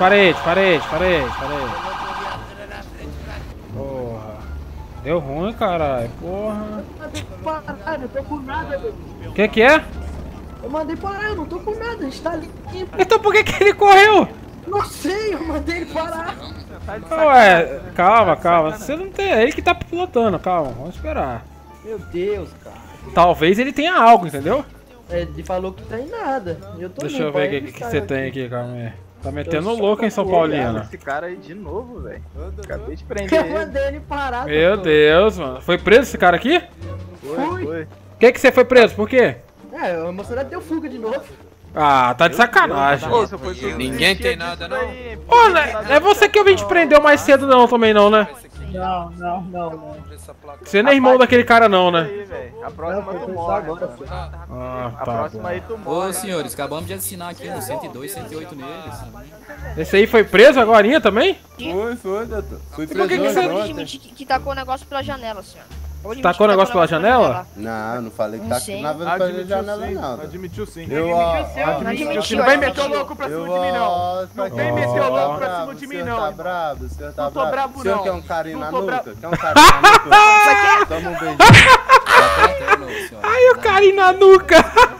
Porra. Deu ruim, caralho. Porra. Eu tô com nada, meu. Que é? Eu mandei parar, eu não tô com nada, a gente tá limpo. Então por que ele correu? Não sei, eu mandei ele parar. Ué, calma. Você não tem. É ele que tá pilotando, calma. Vamos esperar. Meu Deus, cara. Talvez ele tenha algo, entendeu? Ele falou que tem nada. Deixa eu ver o que você tem aqui, calma aí. Tá metendo louco em São Paulino. Esse cara aí de novo, velho. Acabei de prender ele. Eu mandei ele parar. Meu Deus, mano. Foi preso esse cara aqui? Foi. Que você foi preso? Por quê? A moçada deu fuga de novo. Ah, tá de sacanagem. Ninguém tem nada, não. Olha, é você que eu vim te prender mais cedo não, também não, né? Não. Você não é irmão daquele cara não, né? A próxima tu morre. A próxima aí tu morre. Ô senhores, acabamos de assinar aqui no 102, 108 neles. Esse aí foi preso agorinha também? Foi, doutor. Fui preso. Por que você que tacou o negócio pela janela, senhor? Tacou o negócio pela janela? Não falei que tacou pela janela não. Admitiu sim. Admitiu. Não vem meter o louco pra cima de mim não. Não vem meter o louco pra cima de mim não. Tá bravo, o senhor tá bravo. Não tô bravo não. O senhor quer um carinho na nuca? Quer um carinho na nuca? Toma um beijinho. Ai, o carinho na nuca.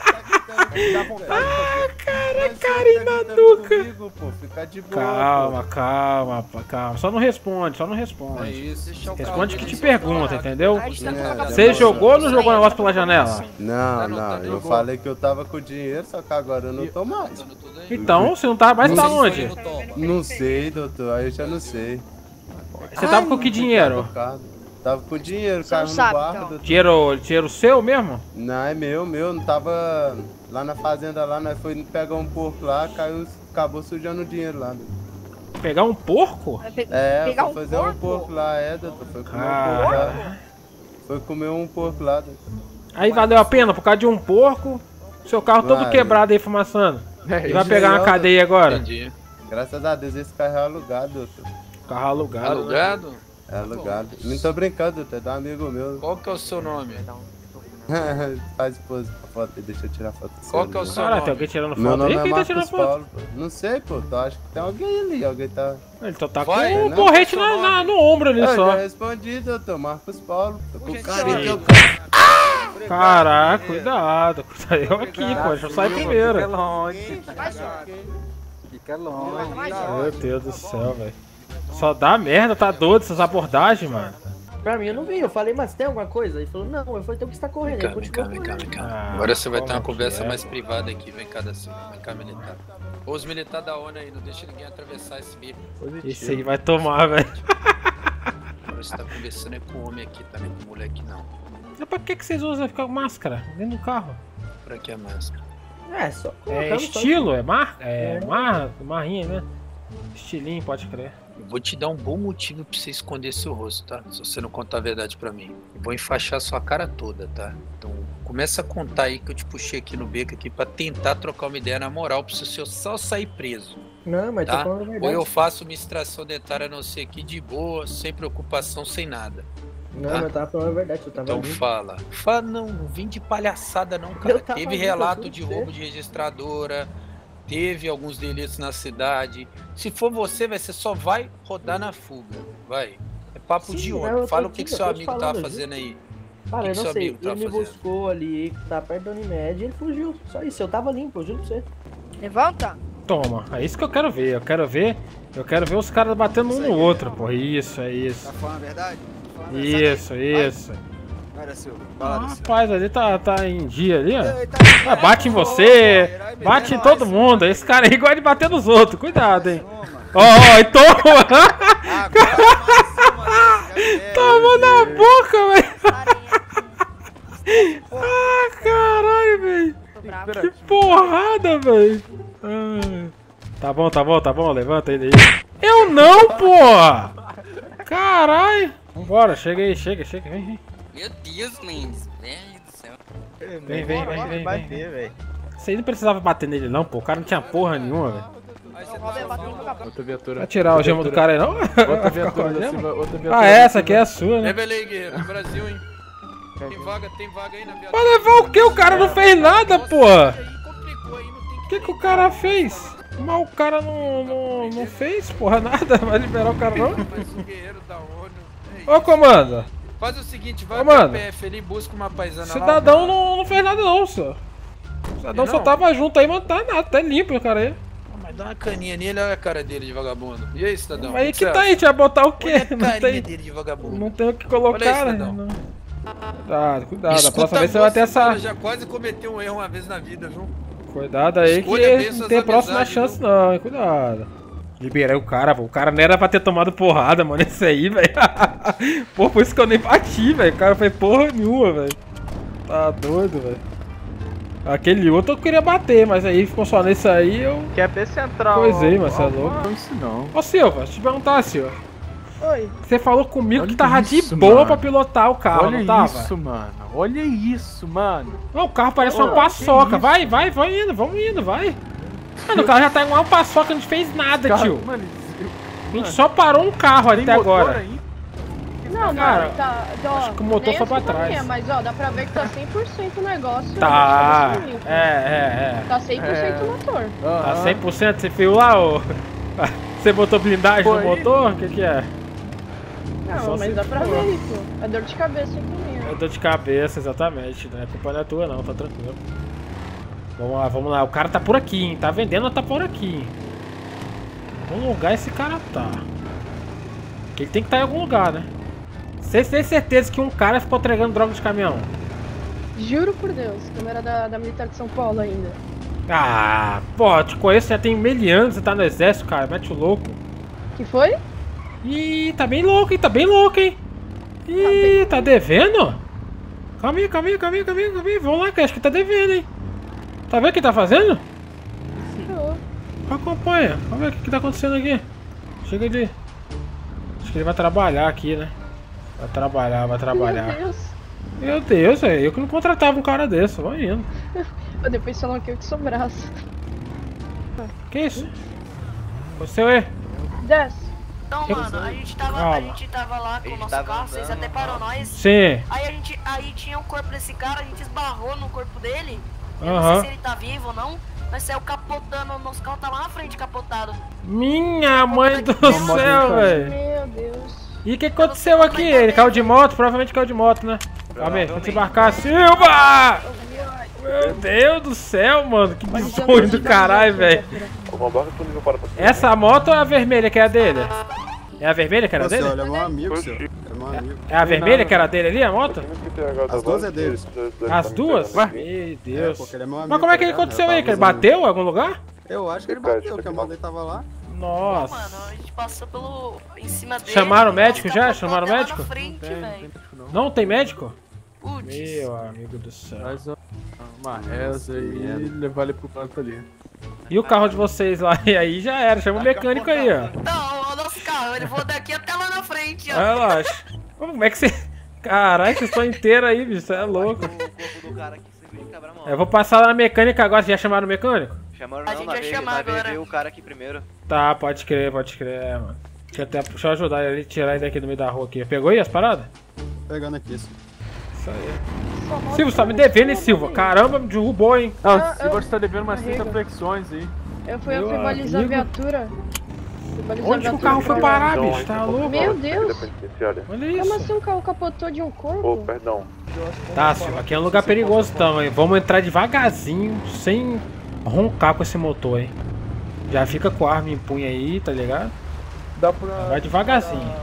Ah, cara, carinho na nuca. Fica de boa. Calma. Só não responde. É isso. Responde que te pergunta, entendeu? Você jogou ou não jogou o negócio pela janela? Não. Eu falei que eu tava com dinheiro, só que agora eu não tô mais. Então, você não tá mais pra onde? Não sei, doutor. Aí eu já não sei. Você tava com que dinheiro? Tava com dinheiro, caiu no barco. Dinheiro seu mesmo? Não, é meu. Não tava lá na fazenda lá, nós foi pegar um porco lá, acabou sujando o dinheiro lá. Pegar um porco? Foi fazer um porco lá, doutor. Foi comer um porco lá. Foi comer um porco lá, doutor. Aí valeu a pena, por causa de um porco, seu carro todo quebrado aí, fumaçando. E vai pegar uma cadeia agora. Entendi. Graças a Deus esse carro é alugado, doutor. Carro alugado? Alugado? É alugado. Não tô brincando, doutor, é de um amigo meu. Qual que é o seu nome? Faz pose pra foto aí, deixa eu tirar foto. Qual que é o seu nome? nome? Tem alguém tirando foto? Meu nome aí? é Quem tá tirando Marcos foto? Paulo, pô. Não sei, pô, tô acho que tem alguém ali, alguém tá... Ele tá com um porrete no ombro ali só. Eu já respondi, doutor, Marcos Paulo. Tô com o carinho. Caraca, cuidado. Eu aqui, pô, deixa eu sair primeiro. Fica longe. Fica longe. Meu Deus do céu, velho. Só dá merda, tá doido essas abordagens, mano. Pra mim eu não vi, eu falei, mas tem alguma coisa? Ele falou, não, eu falei, então que você tá correndo. Vem cá. Agora você vai ter uma conversa mais privada aqui, vem cá da sua. Vem cá, militar. Os militares da ONU aí, não deixa ninguém atravessar esse bico. Esse aí vai tomar, velho. Agora você tá conversando com o homem aqui, tá nem com o moleque não. Mas pra que vocês usam ficar com máscara dentro do carro? Pra que a máscara? Só é estilo, é marca? Marrinha, né? Estilinho, pode crer. Eu vou te dar um bom motivo pra você esconder seu rosto, tá? Se você não contar a verdade pra mim. Eu vou enfaixar sua cara toda, tá? Então começa a contar aí que eu te puxei aqui no beco aqui pra tentar trocar uma ideia na moral pra você só sair preso. Não, mas tá? tô falando a verdade. Ou eu faço uma extração dentária não sei aqui de boa, sem preocupação, sem nada. Não, mas eu tava falando a verdade, eu tava Então limpo. fala, não vim de palhaçada não, cara. Teve relato de roubo de registradora, teve alguns delitos na cidade. Se for você, você só vai rodar na fuga, vai. É papo de ontem. Fala o que seu amigo tava fazendo aí. Cara, eu não sei, ele me buscou ali, tá perto da Unimed, e ele fugiu. Só isso, eu tava limpo, eu juro pra você. Levanta! Toma, é isso que eu quero ver. Eu quero ver os caras batendo um no outro, pô. Isso, é isso. Tá falando a verdade? Isso. Vai, Silva. Rapaz, ali tá em dia ali, ó. Bate em você, bate em todo mundo. Esse cara aí gosta de bater nos outros. Cuidado, hein. Ó, e toma! Toma na boca, velho! Ah, caralho, velho. Que porrada, velho. Tá bom, levanta ele aí. Eu não, porra! Caralho. Vambora, chega aí, chega, vem. Meu Deus, Mendes, velho do céu. Vem. Você aí não precisava bater nele não, pô. O cara não tinha porra nenhuma, velho. Outra viatura. Vai tirar o gema do cara aí não? Outra viatura da Silva, outra viatura. Ah, essa aqui é a sua, né? Leva ele aí, guerreiro. No Brasil, hein? Tem vaga aí na viatura. Vai levar o quê? O cara não fez nada, porra. O que o cara fez? Mas o cara não fez, porra, nada. Vai liberar o cara não? Ô, comando. Faz o seguinte, vai pro PF ali e busca uma paisana lá. Cidadão não fez nada não, senhor. O cidadão só tava junto aí, mas não tá nada. Tá limpo o cara aí. Mas dá uma caninha nele, olha a cara dele de vagabundo. E aí, cidadão? Mas aí que tá aí, a gente vai botar o quê? Olha a carinha dele de vagabundo. Não tem o que colocar, né? Cuidado. Escuta, A próxima vez você vai ter essa... já quase cometeu um erro uma vez na vida, viu? Cuidado aí que não tem próxima chance não, hein? Cuidado. Liberei o cara, pô. O cara não era pra ter tomado porrada, mano. Esse aí, velho. Pô, por isso que eu nem bati, velho. O cara foi porra nenhuma, velho. Tá doido, velho. Aquele outro eu queria bater, mas aí ficou só nesse aí, eu... Quer ver central? Coisei, mas você é louco. Não, isso não. Ô, Silva, deixa eu te perguntar, Silva. Oi. Você falou comigo que tava de boa pra pilotar o carro, não tava? Olha isso, mano. Não, o carro parece uma paçoca. Vai indo, vamos indo, vai. Mano, o carro já tá igual uma paçoca, a gente fez nada, tio. Mano, a gente só parou um carro até agora. Não, cara, tá, acho que o motor foi pra trás. Mas ó, dá pra ver que tá 100% o negócio. Tá, Tá 100% o motor. Tá 100%, você viu lá, ô? Você botou blindagem no motor? O que é? Não, mas dá pra ver, pô. É dor de cabeça aqui mesmo. É dor de cabeça, exatamente. Não é culpa não é tua não, tá tranquilo. Vamos lá. O cara tá por aqui, hein? Tá vendendo ou tá por aqui, hein? Em algum lugar esse cara tá. Porque ele tem que estar em algum lugar, né? Vocês têm certeza que um cara ficou entregando droga de caminhão? Juro por Deus, câmera da Militar de São Paulo ainda. Ah, pô, te conheço já tem 1000 anos, você tá no exército, cara. Mete o louco. Que foi? Ih, tá bem louco, hein? Ih, tá devendo? Calma aí. Vamos lá, que acho que tá devendo, hein? Tá vendo o que tá fazendo? Acompanha. Vamos ver o que tá acontecendo aqui. Chega de... Acho que ele vai trabalhar aqui, né? Vai trabalhar. Meu Deus, é eu que não contratava um cara desse. Vai indo. Depois falam que eu que sou braço. Que isso? Você é? Desce. Então, mano, a gente tava lá com o nosso carro, vocês até parou nós. Sim. Aí tinha um corpo desse cara, a gente esbarrou no corpo dele. Eu não sei se ele tá vivo ou não, mas saiu capotando, o nosso carro tá lá na frente capotado. Minha mãe do céu, velho. Meu Deus. E o que aconteceu aqui? Ele caiu de moto? Provavelmente caiu de moto, né? Calma aí, vamos embarcar. Silva! Meu Deus do céu, mano. Que bizonho do caralho, velho. Essa moto é a vermelha que é a dele? É a vermelha que era dele? Olha, é meu amigo, senhor. É meu amigo. É a vermelha que era dele ali, a moto? As duas é dele. As duas? Meu Deus. Porque ele é meu amigo. Mas como é que aconteceu aí? Que ele bateu em algum lugar? Eu acho que ele bateu, que a moto dele tava lá. Nossa. Mano, a gente passou em cima dele. Chamaram o médico já? Chamaram o médico? Não tem médico? Meu amigo do céu. Faz uma reza e levar ele pro canto ali. E o carro de vocês lá? E aí já era, chama o mecânico aí, ó. Não, o nosso carro, ele voou daqui até lá na frente, ó. Relaxa. Como é que você... Caralho, vocês estão inteiros aí, bicho, você é louco. Eu vou passar lá na mecânica agora, vocês já chamaram o mecânico? Chamaram não, vai ver o cara aqui primeiro. Tá, pode crer, mano. Deixa eu ajudar ele a tirar ele daqui do meio da rua aqui. Pegou aí as paradas? Pegando aqui, sim. Isso aí. Silva, você tá me devendo, hein, Silva? Caramba, me derrubou, hein? Não, o Silva está devendo umas 30 flexões aí. Eu fui tribalizar a viatura. Onde que o carro foi parar, bicho? Tá louco? Meu Deus! Olha isso. Como assim o carro capotou de um corpo? Perdão. Tá, Silva, aqui é um lugar perigoso então, hein? Vamos entrar devagarzinho, sem roncar com esse motor, hein? Já fica com a arma em punho aí, tá ligado? Vai devagarzinho.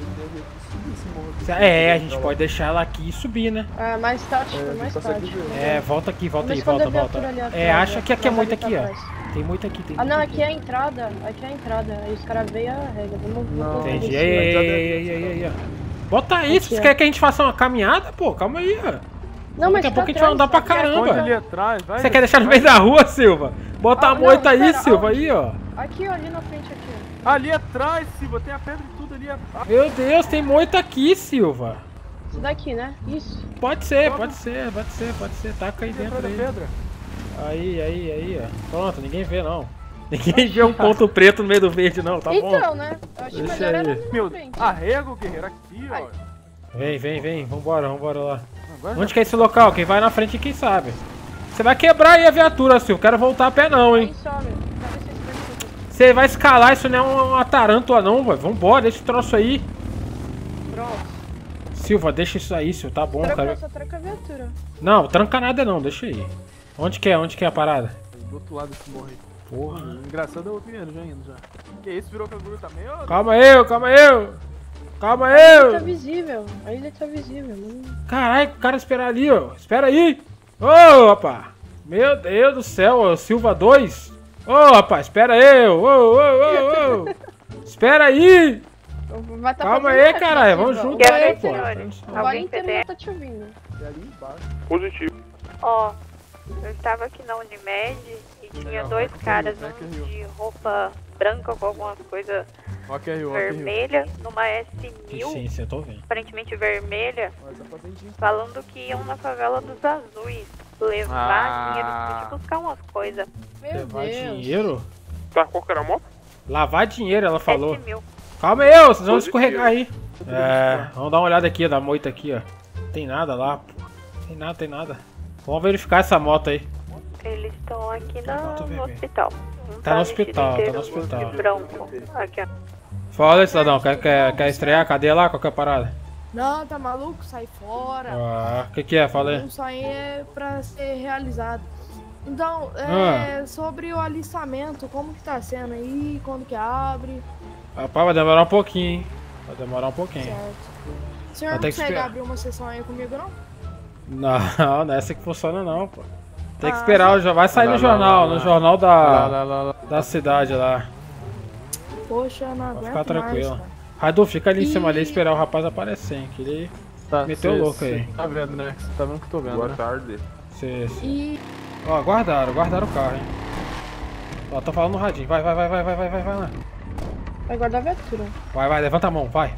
É, a gente pode deixar ela aqui e subir, né? Ah, mais tático, mais tático. É, volta aqui, volta. É, acha que aqui é muito aqui, ó. Tem muito aqui, tem. Ah, não, aqui é a entrada. Aí os caras veem a regra. Vamos entendi. Aí, ó. Bota aí, se você quer que a gente faça uma caminhada, pô, calma aí, ó. Não, mas daqui a pouco a gente vai andar pra caramba. Ali atrás, vai. Você quer deixar no meio da rua, Silva? Bota a moita aí, Silva, aí, ó. Aqui, ó, ali na frente, aqui. Ali atrás, Silva, tem a pedra e tudo ali. Meu Deus, tem moita aqui, Silva. Isso daqui, né? Isso. Pode ser. Taca aí dentro aí. Pedra. Aí, ó. Pronto, ninguém vê, não. Ninguém vê um ponto preto no meio do verde, não, tá bom? Então, né? Eu acho Deixa melhor aí. era ali na frente. Arrego, guerreiro, aqui, ó. Vem, vambora lá. Onde que é esse local? Quem vai na frente quem sabe. Você vai quebrar aí a viatura, Silvio. Quero voltar a pé não, hein. Você vai escalar, isso não é uma tarântula não, velho. Vambora, deixa o troço aí. Pronto. Silva, deixa isso aí, Silvio. Tá bom, cara. Só tranca a viatura. Não, tranca nada não, deixa aí. Onde que é a parada? Do outro lado desse morro aí. Porra. Engraçado é o primeiro já indo já. Que isso, virou canguru também, ó? Calma eu. A ilha tá visível. Caralho, o cara esperar ali, ó. Espera aí. Ô, rapaz. Meu Deus do céu, ó. Silva 2. Ô, rapaz, espera eu. Ô. Espera aí. Calma aí, caralho. Vamos junto aí, pô. Alguém inteiro tá te ouvindo. Positivo. Ó, eu estava aqui na Unimed e tinha dois caras, um de roupa branca com algumas coisas vermelha, numa S1000, Sim, eu tô vendo. aparentemente vermelha, falando que iam na favela dos azuis levar dinheiro, tipo, buscar umas coisas. Levar dinheiro? Tá, qual que era a moto? Lavar dinheiro, ela falou. S1000. Calma aí, ó, vocês vão escorregar aí. Vamos dar uma olhada aqui, ó, da moita aqui, ó. Não tem nada lá, pô. Tem nada. Vamos verificar essa moto aí. Eles estão aqui no hospital. Um Tá no vestido hospital, inteiro tá no hospital. De branco. Aqui, ó. Fala aí, cidadão, quer estrear a cadeia lá? Qual que é a parada? Não, tá maluco? Sai fora. Ah, o que é? Fala aí. Isso aí é pra ser realizado. Então, sobre o alistamento, como que tá sendo aí? Quando que abre? Rapaz, vai demorar um pouquinho, hein? Vai demorar um pouquinho. Certo. O senhor Vai não ter que consegue esperar. abrir uma sessão aí comigo, não? Não é essa que funciona não, pô. Tem que esperar, já vai sair no jornal, no jornal da cidade lá. Poxa, não Vai aguento ficar tranquilo. mais, cara. Radu, fica ali em cima ali e esperar o rapaz aparecer, hein? Que ele meteu o louco aí. Tá vendo, né? Você tá vendo que eu tô vendo, Boa né? tarde. Sim. Ó, guardaram o carro, hein? Ó, tô falando no radinho. Vai lá. Vai guardar a viatura. Vai, levanta a mão, vai.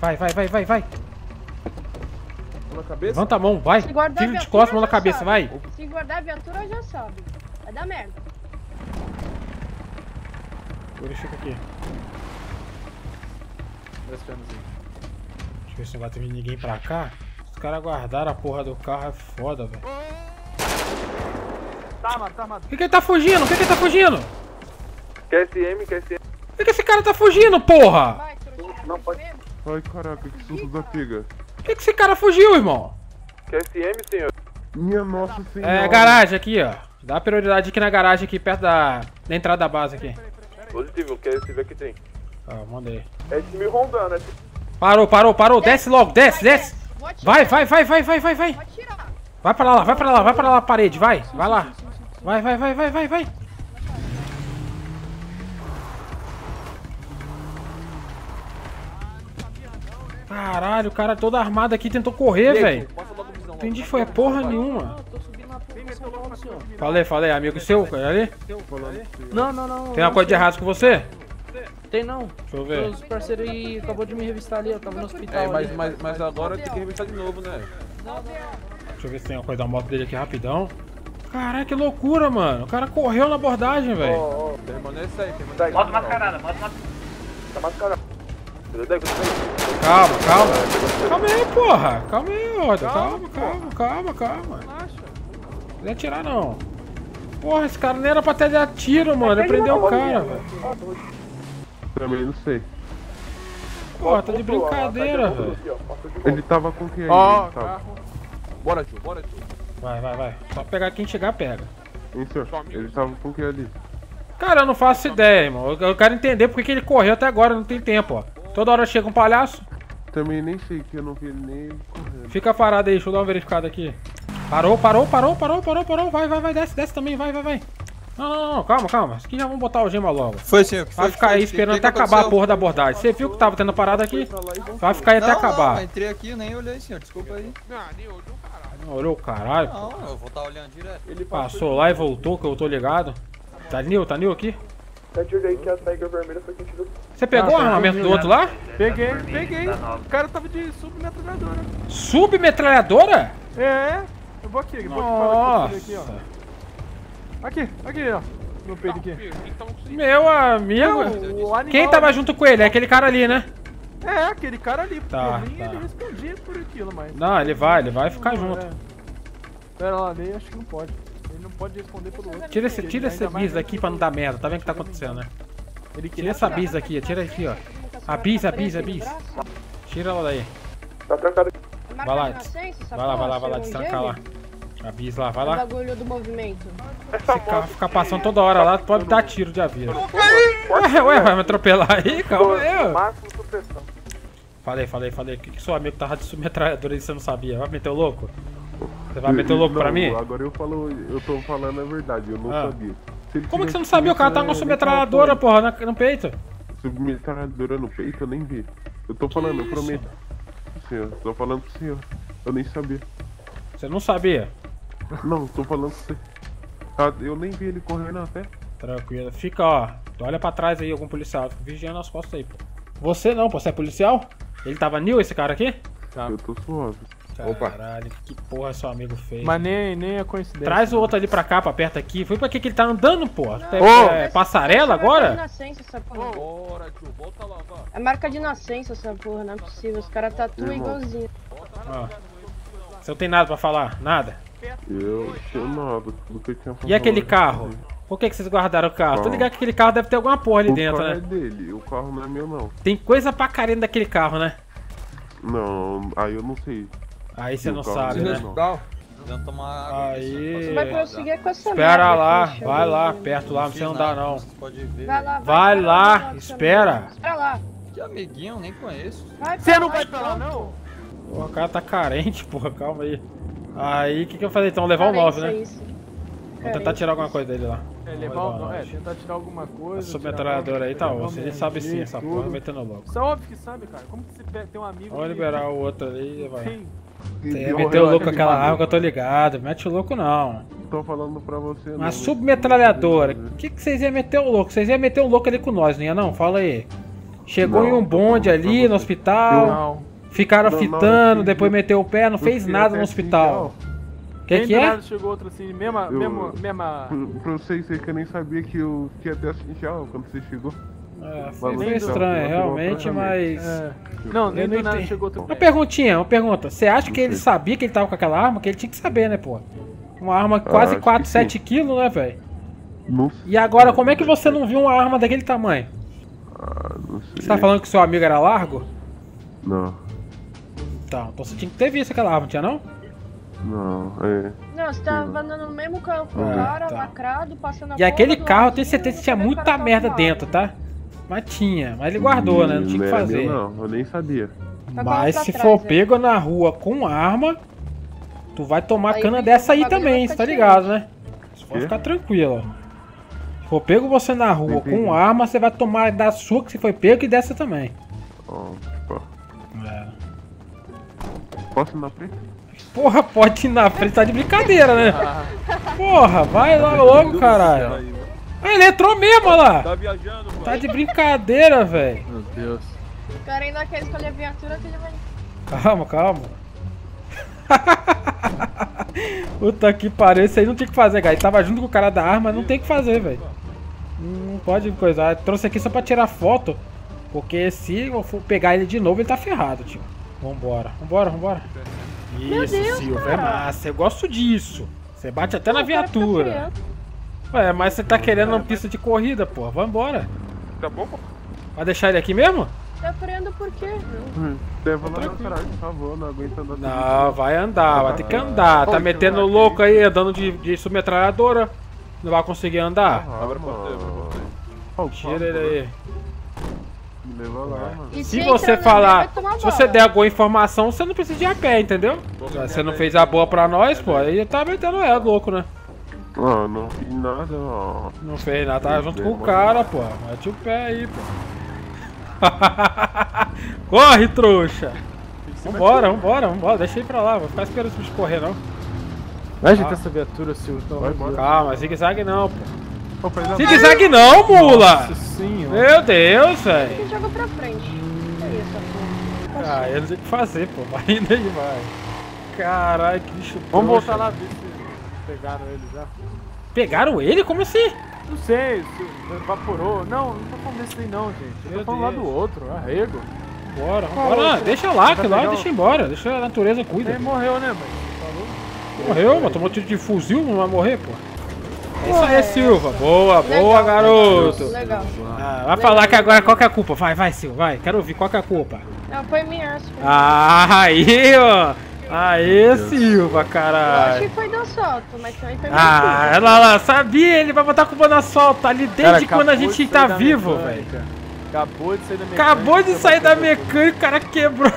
Na cabeça? Levanta a mão, vai. Se guardar a Tira de viatura, costas, mão na já cabeça, sabe. vai. Se guardar a viatura, já sabe. Vai dar merda. Verifica aqui. Deixa eu ver se não vai ter vindo ninguém pra cá. Os caras guardaram a porra do carro, é foda, velho. Tá armado. Por que ele tá fugindo? QSM. Por que esse cara tá fugindo, porra? Não pode. Ai, caraca, que susto da piga. Por que esse cara fugiu, irmão? QSM, senhor. Minha nossa senhora. É, garagem aqui, ó. Dá prioridade aqui na garagem, aqui perto da entrada da base aqui. Positivo, o QSM aqui tem. Tá, mandei. É esse me rondando, é. Parou. Desce logo, desce. Vai. Vai pra lá, parede, vai lá. Vai. Caralho, o cara todo armado aqui tentou correr, velho. Entendi, foi porra nenhuma. Falei, amigo seu, ali? Não. Tem uma coisa de errado com você? Tem não. Deixa eu ver. Os parceiros aí acabou de me revistar ali, eu tava no hospital. Mas agora tem que revistar de novo, né? Deixa eu ver se tem uma coisa da moto dele aqui rapidão. Caralho, que loucura, mano. O cara correu na abordagem, velho. Permanece aí. Moto mascarada. Tá mascarado. Calma aí, porra. Calma aí, Oda. Calma. Não ia atirar, não. Porra, esse cara nem era pra ter dado tiro, mano. Ele prendeu o cara, velho. Também não sei. Porra, tá de brincadeira, velho. Ele tava com quem aí? Bora, tio. Vai. Só pegar quem chegar, pega. Hein, senhor? Ele tava com quem ali? Cara, eu não faço ideia, irmão. Eu quero entender porque que ele correu até agora, não tem tempo, ó. Toda hora chega um palhaço. Também nem sei, que eu não vi ele nem correndo. Fica parado aí, deixa eu dar uma verificada aqui. Parou. Vai, desce também, vai. Não, calma. Isso aqui já vamos botar o gema logo. Foi, senhor. Vai ficar aí esperando até acabar a porra da abordagem. Você viu que tava tendo parada aqui? Vai ficar aí até acabar. Não, entrei aqui, nem olhei, senhor. Desculpa aí. Olhou o caralho. Não, eu vou estar olhando direto. Ele passou lá e voltou, que eu tô ligado. Tá new aqui? Tá de olho aí que a Tiger vermelha foi quem tirou. Você pegou o armamento do outro lá? Peguei. O cara tava de submetralhadora. Submetralhadora? É, eu vou aqui, Nossa. Aqui, ó. No peito aqui. Meu amigo. Quem tava junto com ele? É aquele cara ali, né? É, aquele cara ali. Tá. Ele respondia por aquilo, mas... Não, ele vai ficar junto. Pera lá, nem acho que não pode. Ele não pode responder pelo outro. Tira esse bis aqui pra não dar merda. Tá vendo o que tá acontecendo, né? Tira essa bis aqui, tira aqui, ó. A bis. Tira ela daí. Tá trancado. Vai lá, destrancar lá. A bis lá, vai lá. O bagulho do movimento. Esse carro ficar passando toda hora lá, pode dar tiro de aviso. Ué, vai me atropelar aí? Calma aí, ó. Falei. Que seu amigo tava de submetralhadora e você não sabia? Vai meter o louco? Você vai meter o louco pra mim? Agora eu tô falando a verdade, eu não sabia. Como que você não sabia? O cara tá com submetralhadora, porra, no peito. Submetralhadora no peito, eu nem vi. Eu tô falando, eu prometo. Senhor, tô falando pro senhor. Eu nem sabia. Você não sabia? Não, tô falando pra você. Eu nem vi ele correndo até. Tranquilo. Fica, ó. Olha pra trás aí, algum policial. Fica vigiando as costas aí, pô. Você não, pô. Você é policial? Ele tava new, esse cara aqui? Tá. Eu tô suave. Caralho, que porra seu amigo fez. Mas nem é coincidência. Traz o outro ali pra cá, pra perto aqui. Foi pra que ele tá andando, pô? Passarela agora? É marca de nascença essa porra. Bora, tio, volta lá, vai. É marca de nascença essa porra, não é possível. Os caras tatuam igualzinho. Você não tem nada pra falar? Nada? Eu tinha nada, tudo que eu tinha falado. E aquele carro? Por que vocês guardaram o carro? Tô ligado que aquele carro deve ter alguma porra ali dentro, né? O carro é dele, o carro não é meu não. Tem coisa pra caramba daquele carro, né? Não, aí eu não sei. Aí você não sabe, né? Aí... Você vai prosseguir com essa Espera lá, vai lá, perto lá, não precisa andar não. Vai lá, espera. Espera lá. Que amiguinho, nem conheço. Você não vai pra lá não? Pô, o cara tá carente, porra, calma aí. Aí, o que eu falei então? Levar o 9, né? Vou tentar tirar alguma coisa dele lá. Tentar tirar alguma coisa. A submetralhadora aí tá osso, ele sabe sim, essa porra, metendo louco. Isso é óbvio que sabe, cara. Como que você tem um amigo... Vamos liberar o outro ali e vai. Você meteu o louco com aquela arma que eu tô ligado, mete o louco não. Tô falando pra você. Uma submetralhadora, o que vocês iam meter o louco? Vocês iam meter o louco ali com nós, não ia não? Fala aí. Chegou em um bonde ali no hospital, ficaram fitando, depois meteu o pé, não fez nada no hospital. Que é? Chegou outro assim, mesma... Pra vocês, que eu nem sabia que eu tinha até assim já quando você chegou. Foi estranho, realmente, mas... Não, nem do nada chegou outro. Uma pergunta. Você acha que ele sabia que ele tava com aquela arma? Que ele tinha que saber, né, pô? Uma arma quase 4, 7 quilos, né, velho? E agora, como é que você não viu uma arma daquele tamanho? Não sei. Você tá falando que seu amigo era largo? Não. Tá, então você tinha que ter visto aquela arma, tinha não? Não, Não, você tava andando no mesmo carro com o cara, lacrado, passando a E aquele carro, eu tenho certeza que tinha muita merda dentro, tá? Mas tinha, mas ele guardou, né? Não tinha o que fazer. Não, eu nem sabia. Mas se for pego na rua com arma, tu vai tomar cana dessa aí também, você tá ligado, né? Você pode ficar tranquilo, ó. Se for pego você na rua com arma, você vai tomar da sua que você foi pego e dessa também. Posso ir na frente? Porra, pode ir na frente, tá de brincadeira, né? Porra, vai lá logo, caralho. Ah, ele entrou mesmo, olha lá. Tá viajando, Tá de brincadeira, velho. Meu Deus. O cara ainda quer escolher a viatura que ele vai... Calma. Puta que pariu, isso aí não tinha que fazer, cara. Ele tava junto com o cara da arma, não tem que fazer, velho. Não pode coisar. Trouxe aqui só pra tirar foto. Porque se eu for pegar ele de novo, ele tá ferrado, tio. Vambora. Isso, Silva, é massa. Eu gosto disso. Você bate até na viatura. Ué, mas você tá querendo uma pista de corrida, pô. Vambora. Tá bom, pô? Vai deixar ele aqui mesmo? Tá freando por quê? Leva lá na caralho, por favor, não aguenta andar. Não, vai andar, vai ter que andar. Tá metendo louco aí, andando de submetralhadora. Não vai conseguir andar. Abre pra você. Tira ele aí. Me leva lá, mano. Se você falar, se você der alguma informação, você não precisa ir a pé, entendeu? Você não fez a boa pra nós, pô, aí tá metendo louco, né? Ah, não fiz nada, ó. Não fez nada, tá junto com o cara, pô. Mete o pé aí, pô. Corre, trouxa! Vambora, deixa ele pra lá, vou ficar esperando esse bicho correr não. Vai ajeitar essa viatura, Silvio. Calma, zigue-zague não, pô. Zigue-zague não, mula! Nossa senhora. Meu Deus, velho. Ele joga pra frente. É isso, pô. Ah, eu não sei o que fazer, pô. Vai indo aí, vai. Caralho, que bicho. Vamos voltar lá ver se pegaram ele já. Pegaram ele? Como assim? Não sei, se evaporou. Não tô falando desse aí não, gente. Eu tô falando lá do outro, arrego. Vambora. Deixa lá, que lá deixa embora. Deixa a natureza cuida. Ele morreu, né, mano? Morreu, mas tomou tiro de fuzil, não vai morrer, pô. É isso aí, Silva. Boa, garoto. Legal. Ah, vai falar que agora qual que é a culpa? Vai, Silva, vai. Quero ouvir qual que é a culpa. Não, foi minha. Aí, ó. Aê, Silva, caralho. Eu achei que foi do assalto, mas também foi minha. Ah, lá, sabia, ele vai botar a culpa no assalto. Tá ali desde quando a gente tá vivo, velho. Acabou de sair da mecânica. Acabou de sair da mecânica, o cara quebrou.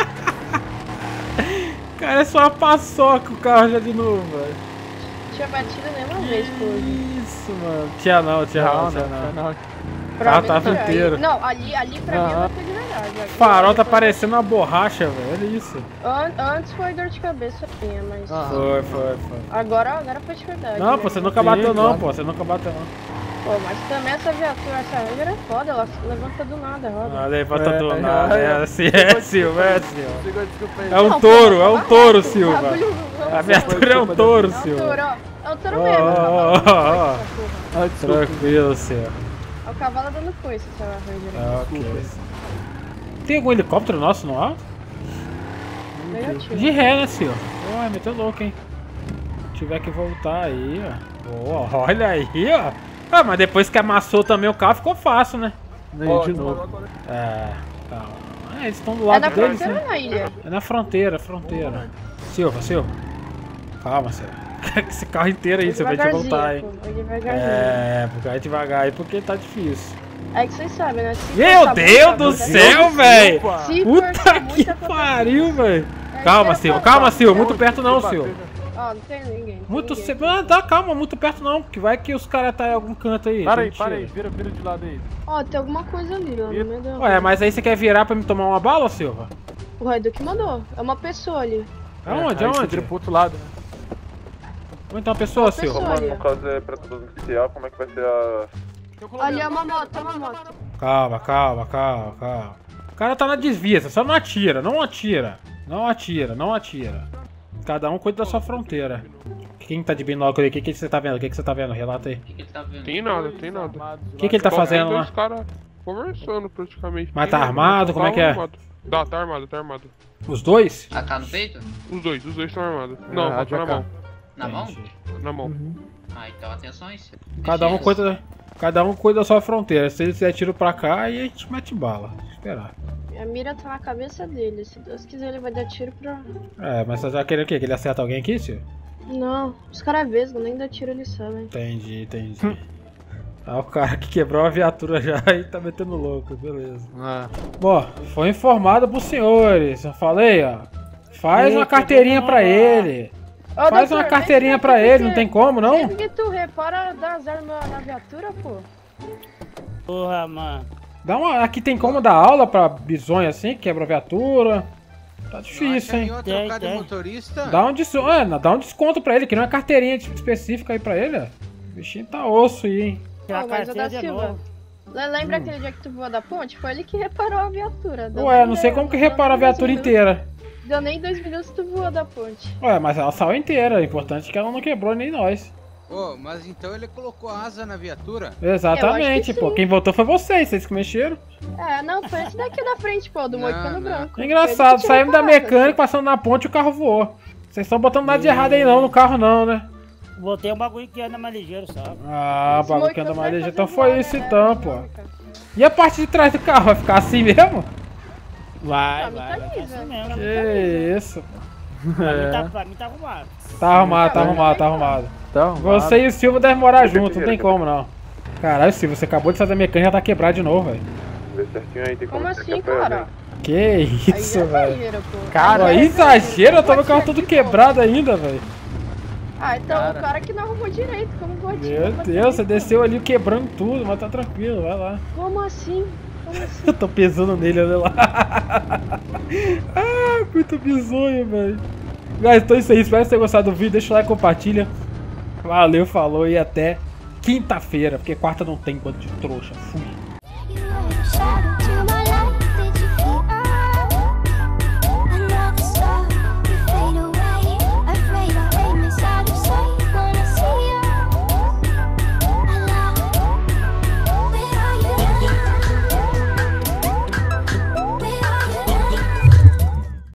Cara, é só uma paçoca o carro já de novo, velho. Tinha batido nenhuma vez, pô. Isso, mano. Tinha não. O carro tava inteiro. Não, ali pra mim não foi de verdade. O farol tá parecendo uma borracha, velho. Olha isso. Antes foi dor de cabeça minha, mas... Foi. Agora foi de verdade. Não, pô, você nunca bateu não, pô. Você nunca bateu não. Pô, mas também essa viatura, essa Ranger é foda, ela levanta do nada, roda. Ah, levanta do nada, é Silva. É um touro, Silva. A viatura é um touro, Silva. É um touro mesmo. Tranquilo, Silva. É o cavalo dando coice, essa Ranger. Ok. Tem algum helicóptero nosso no alto? Negativo. De ré, né, Silva? Ué, meteu louco, hein? Tiver que voltar aí, ó. Boa, olha aí, ó. Ah, mas depois que amassou também o carro, ficou fácil, né? De novo. Calma. Eles estão do lado deles, né? É na fronteira ou na ilha? É na fronteira. Silva. Calma, Silva. Esse carro inteiro aí, você vai te voltar, hein? Vai devagar aí, porque tá difícil. É que vocês sabem, né? Meu Deus do céu, velho! Puta que pariu, velho! Calma, Silva. Muito perto não, Silva. Ó, não tem ninguém. Calma, muito perto não, que vai que os caras tá em algum canto aí. Para aí, vira de lado aí. Ó, tem alguma coisa ali, ó, no meio da... Ué, mas aí você quer virar pra me tomar uma bala, Silva? O Raido que mandou, é uma pessoa ali. Aonde? Você vira pro outro lado, né? Ou então a pessoa, Silva? No caso é pra todos oficial, como é que vai ser a... Ali é uma moto, Calma. O cara tá na desvia, você só não atira. Cada um cuida da sua fronteira. Quem tá de binóculo aí? O que você tá vendo? O que você tá vendo? Relata aí. O que ele tá vendo? Tem nada. O que ele tá fazendo lá? Os caras conversando praticamente. Mas tá armado? Como é que é? Tá armado. Os dois? AK no peito? Os dois estão armados. Não, tá na mão. Na mão? Na mão. Ah, então atenções. Cada um cuida da sua fronteira. Se eles der tiro pra cá, aí a gente mete bala. Esperar. A mira tá na cabeça dele. Se Deus quiser, ele vai dar tiro pra... Mas você já querendo o quê? Que ele acerta alguém aqui, Silvio? Não, os caras vesgam, nem dá tiro eles sabem. Entendi. O cara que quebrou a viatura já e tá metendo louco, beleza. Bom, foi informado pros senhores. Eu falei, ó. Faz uma carteirinha pra ele. Faz uma carteirinha pra ele, não tem como, não? Sempre que tu repara das armas na viatura, pô. Porra, mano. Aqui tem como dar aula pra bisonho assim, que quebra a viatura. Tá difícil, hein? Dá um desconto pra ele, que não é carteirinha específica aí pra ele, ó. O bichinho tá osso aí, hein? Mas o da Silva, lembra aquele dia que tu voou da ponte? Foi ele que reparou a viatura. Ué, não sei como que reparou a viatura inteira. Deu nem 2 minutos tu voou da ponte. Ué, mas ela saiu inteira, o importante é que ela não quebrou nem nós. Mas então ele colocou asa na viatura? Exatamente, pô. Quem votou foi vocês que mexeram. Não, foi esse daqui da frente, pô, do Moicano Branco. Engraçado, saímos da mecânica, passando na ponte e o carro voou. Vocês estão botando nada de errado aí não, no carro não, né? Botei um bagulho que anda mais ligeiro, sabe? Bagulho que anda mais ligeiro, então foi isso então, pô. E a parte de trás do carro, vai ficar assim mesmo? Vai assim mesmo. Que isso, pô. Pra mim tá arrumado. Tá arrumado. Você e o Silva devem morar junto, não tem como não. Caralho, Silva, você acabou de fazer a mecânica e já tá quebrado de novo, velho. Vê certinho aí, tem como assim, cara? Que isso, velho. Cara, exagero, eu tava com o carro todo quebrado ainda, velho. Então o cara que não arrumou direito, como pode? Meu Deus, você desceu ali quebrando tudo, mas tá tranquilo, vai lá. Como assim? Eu tô pesando nele, olha lá. Ah, muito bizonho, velho. Guys, então é isso aí. Espero que vocês tenham gostado do vídeo. Deixa o like, compartilha. Valeu, falou e até quinta-feira. Porque quarta não tem enquanto de trouxa. Fui.